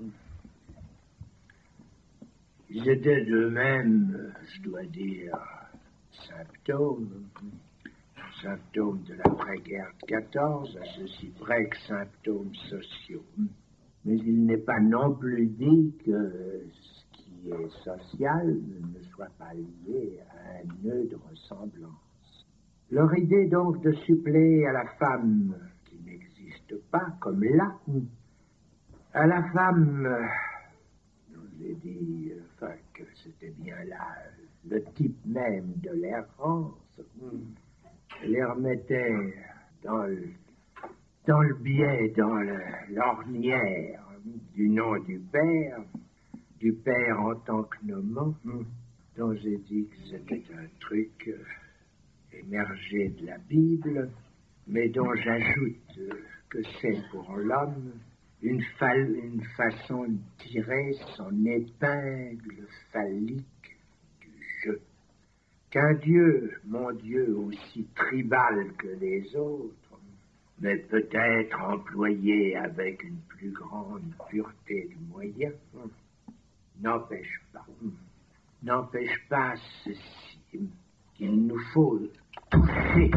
Ils étaient d'eux-mêmes, je dois dire, symptômes de l'après-guerre de 14, à ceci près que symptômes sociaux. Mais il n'est pas non plus dit que ce qui est social ne soit pas lié à un nœud de ressemblance. Leur idée donc de suppléer à la femme qui n'existe pas, comme là, à la femme, dont j'ai dit que c'était bien là le type même de l'errance, les remettait dans le biais, dans l'ornière du nom du Père en tant que nommant, dont j'ai dit que c'était un truc émergé de la Bible, mais dont j'ajoute que c'est pour l'homme une façon de tirer son épingle phallique du jeu. Qu'un Dieu, mon Dieu, aussi tribal que les autres, mais peut-être employé avec une plus grande pureté de moyens, n'empêche pas n'empêche pas ceci, qu'il nous faut toucher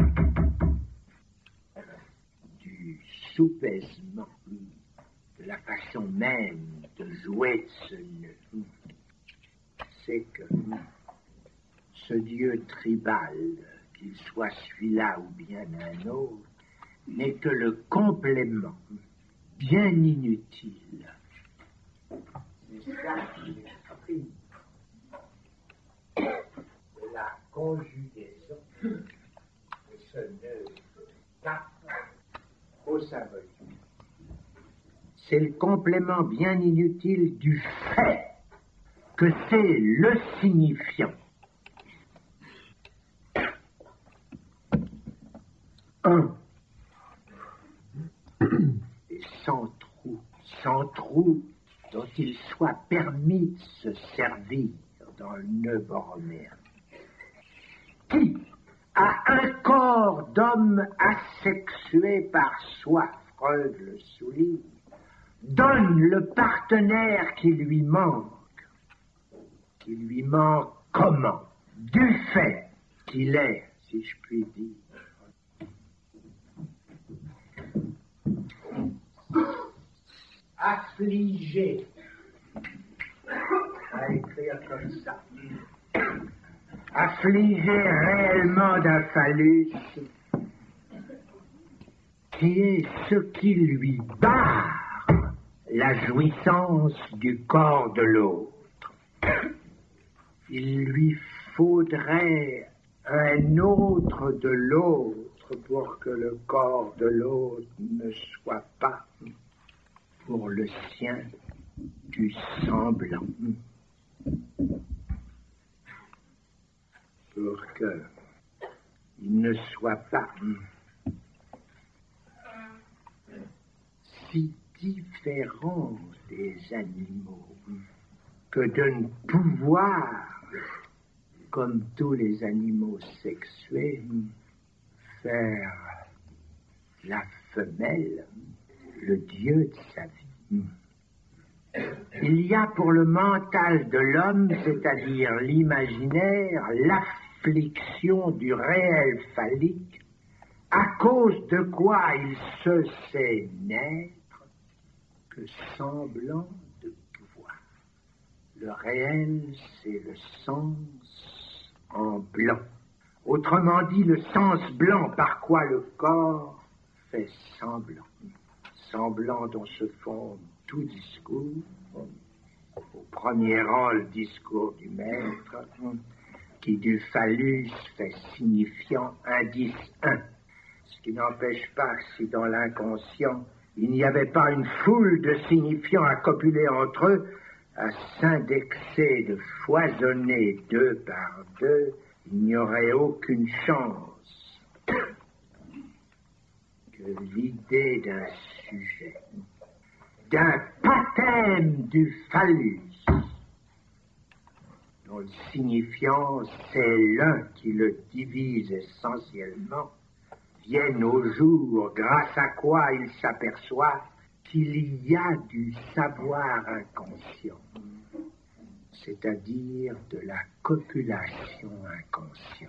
du soupaisement, de la façon même de jouer ce nœud. C'est que ce Dieu tribal, qu'il soit celui-là ou bien un autre, n'est que le complément bien inutile. C'est ça qui est appris de la conjugaison de ce nœud au symbolique. C'est le complément bien inutile du fait que c'est le signifiant. Un. Et sans trou dont il soit permis de se servir dans le nœud borroméen. Qui a un corps d'homme asexué par soif, Freud le souligne, donne le partenaire qui lui manque. Qui lui manque comment? Du fait qu'il est, si je puis dire, affligé, à écrire comme ça, affligé réellement d'un phallus, qui est ce qui lui barre la jouissance du corps de l'autre. Il lui faudrait un autre de l'autre pour que le corps de l'autre ne soit pas pour le sien du semblant. Pour qu'il ne soit pas si différent des animaux que de ne pouvoir, comme tous les animaux sexués, faire la femelle le dieu de sa vie. Il y a pour le mental de l'homme, c'est-à-dire l'imaginaire, l'affliction du réel phallique, à cause de quoi il se sait naître que semblant de pouvoir. Le réel, c'est le sens en blanc. Autrement dit, le sens blanc par quoi le corps fait semblant. Semblant dont se fonde tout discours, au premier rang le discours du maître, qui du phallus fait signifiant indice 1. Ce qui n'empêche pas que si dans l'inconscient, il n'y avait pas une foule de signifiants à copuler entre eux, à s'indexer, de foisonner deux par deux, il n'y aurait aucune chance que l'idée d'un sujet, d'un pathème du phallus, dont le signifiant, c'est l'un qui le divise essentiellement, vienne au jour, grâce à quoi il s'aperçoit qu'il y a du savoir inconscient, c'est-à-dire de la copulation inconsciente.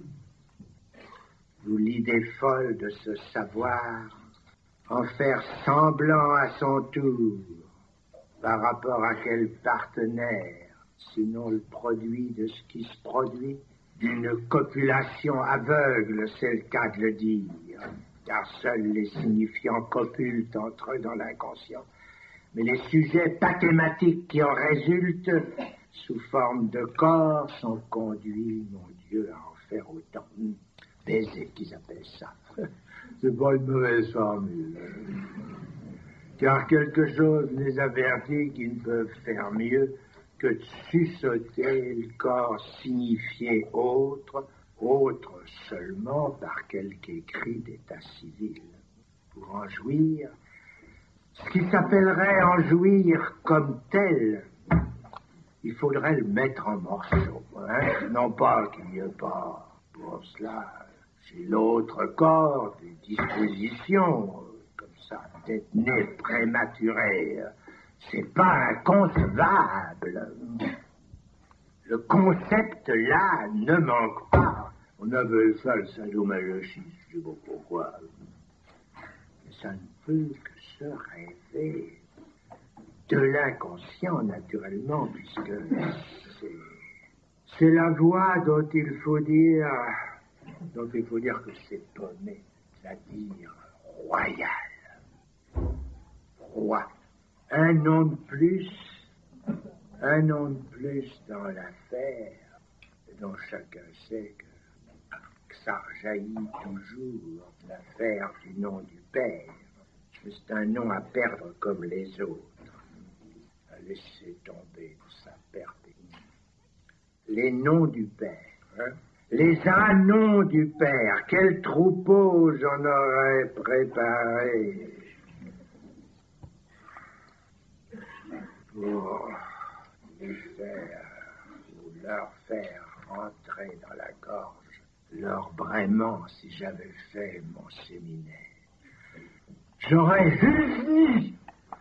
D'où l'idée folle de ce savoir en faire semblant à son tour par rapport à quel partenaire, sinon le produit de ce qui se produit, d'une copulation aveugle, c'est le cas de le dire, car seuls les signifiants copulent entre eux dans l'inconscient. Mais les sujets pathématiques qui en résultent, sous forme de corps, sont conduits, mon Dieu, à en faire autant. Baiser, qu'ils appellent ça. C'est pas une mauvaise formule. Car quelque chose les avertit qu'ils ne peuvent faire mieux que de sussauter le corps signifié autre seulement par quelque écrit d'état civil. Pour en jouir, ce qui s'appellerait en jouir comme tel, il faudrait le mettre en morceaux. Non pas qu'il n'y ait pas pour cela chez l'autre corps des dispositions comme ça, d'être né prématuré. C'est pas inconcevable. Le concept-là ne manque pas. On appelle ça le sadomasochisme, je sais pas pourquoi. Mais ça ne peut que se rêver de l'inconscient, naturellement, puisque c'est la voie dont il faut dire que c'est donné, c'est-à-dire royal. Roi. Un nom de plus dans l'affaire, dont chacun sait que ça jaillit toujours de l'affaire du nom du père. C'est un nom à perdre comme les autres, à laisser tomber de sa perte. Les noms du père, hein? Les annons du père, quel troupeau j'en aurais préparé pour les faire, ou leur faire rentrer dans la gorge leur braiement si j'avais fait mon séminaire. J'aurais vu,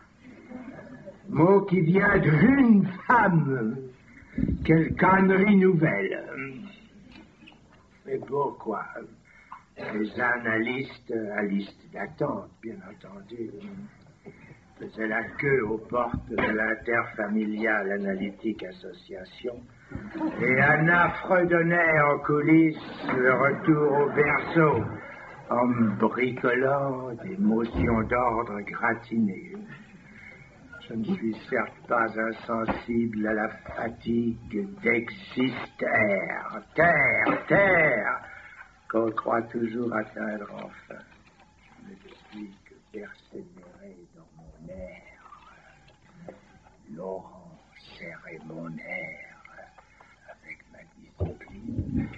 mot qui vient d'une femme, quelle connerie nouvelle. Mais pourquoi? Les analystes, à liste d'attente, bien entendu, faisaient la queue aux portes de l'Interfamiliale Analytique Association, et Anna fredonnait en coulisses le retour au berceau, en me bricolant des motions d'ordre gratinées. Je ne suis certes pas insensible à la fatigue d'exister, terre, qu'on croit toujours atteindre enfin. Je ne suis que persévéré dans mon air, Laurent cérémoniaire, avec ma discipline.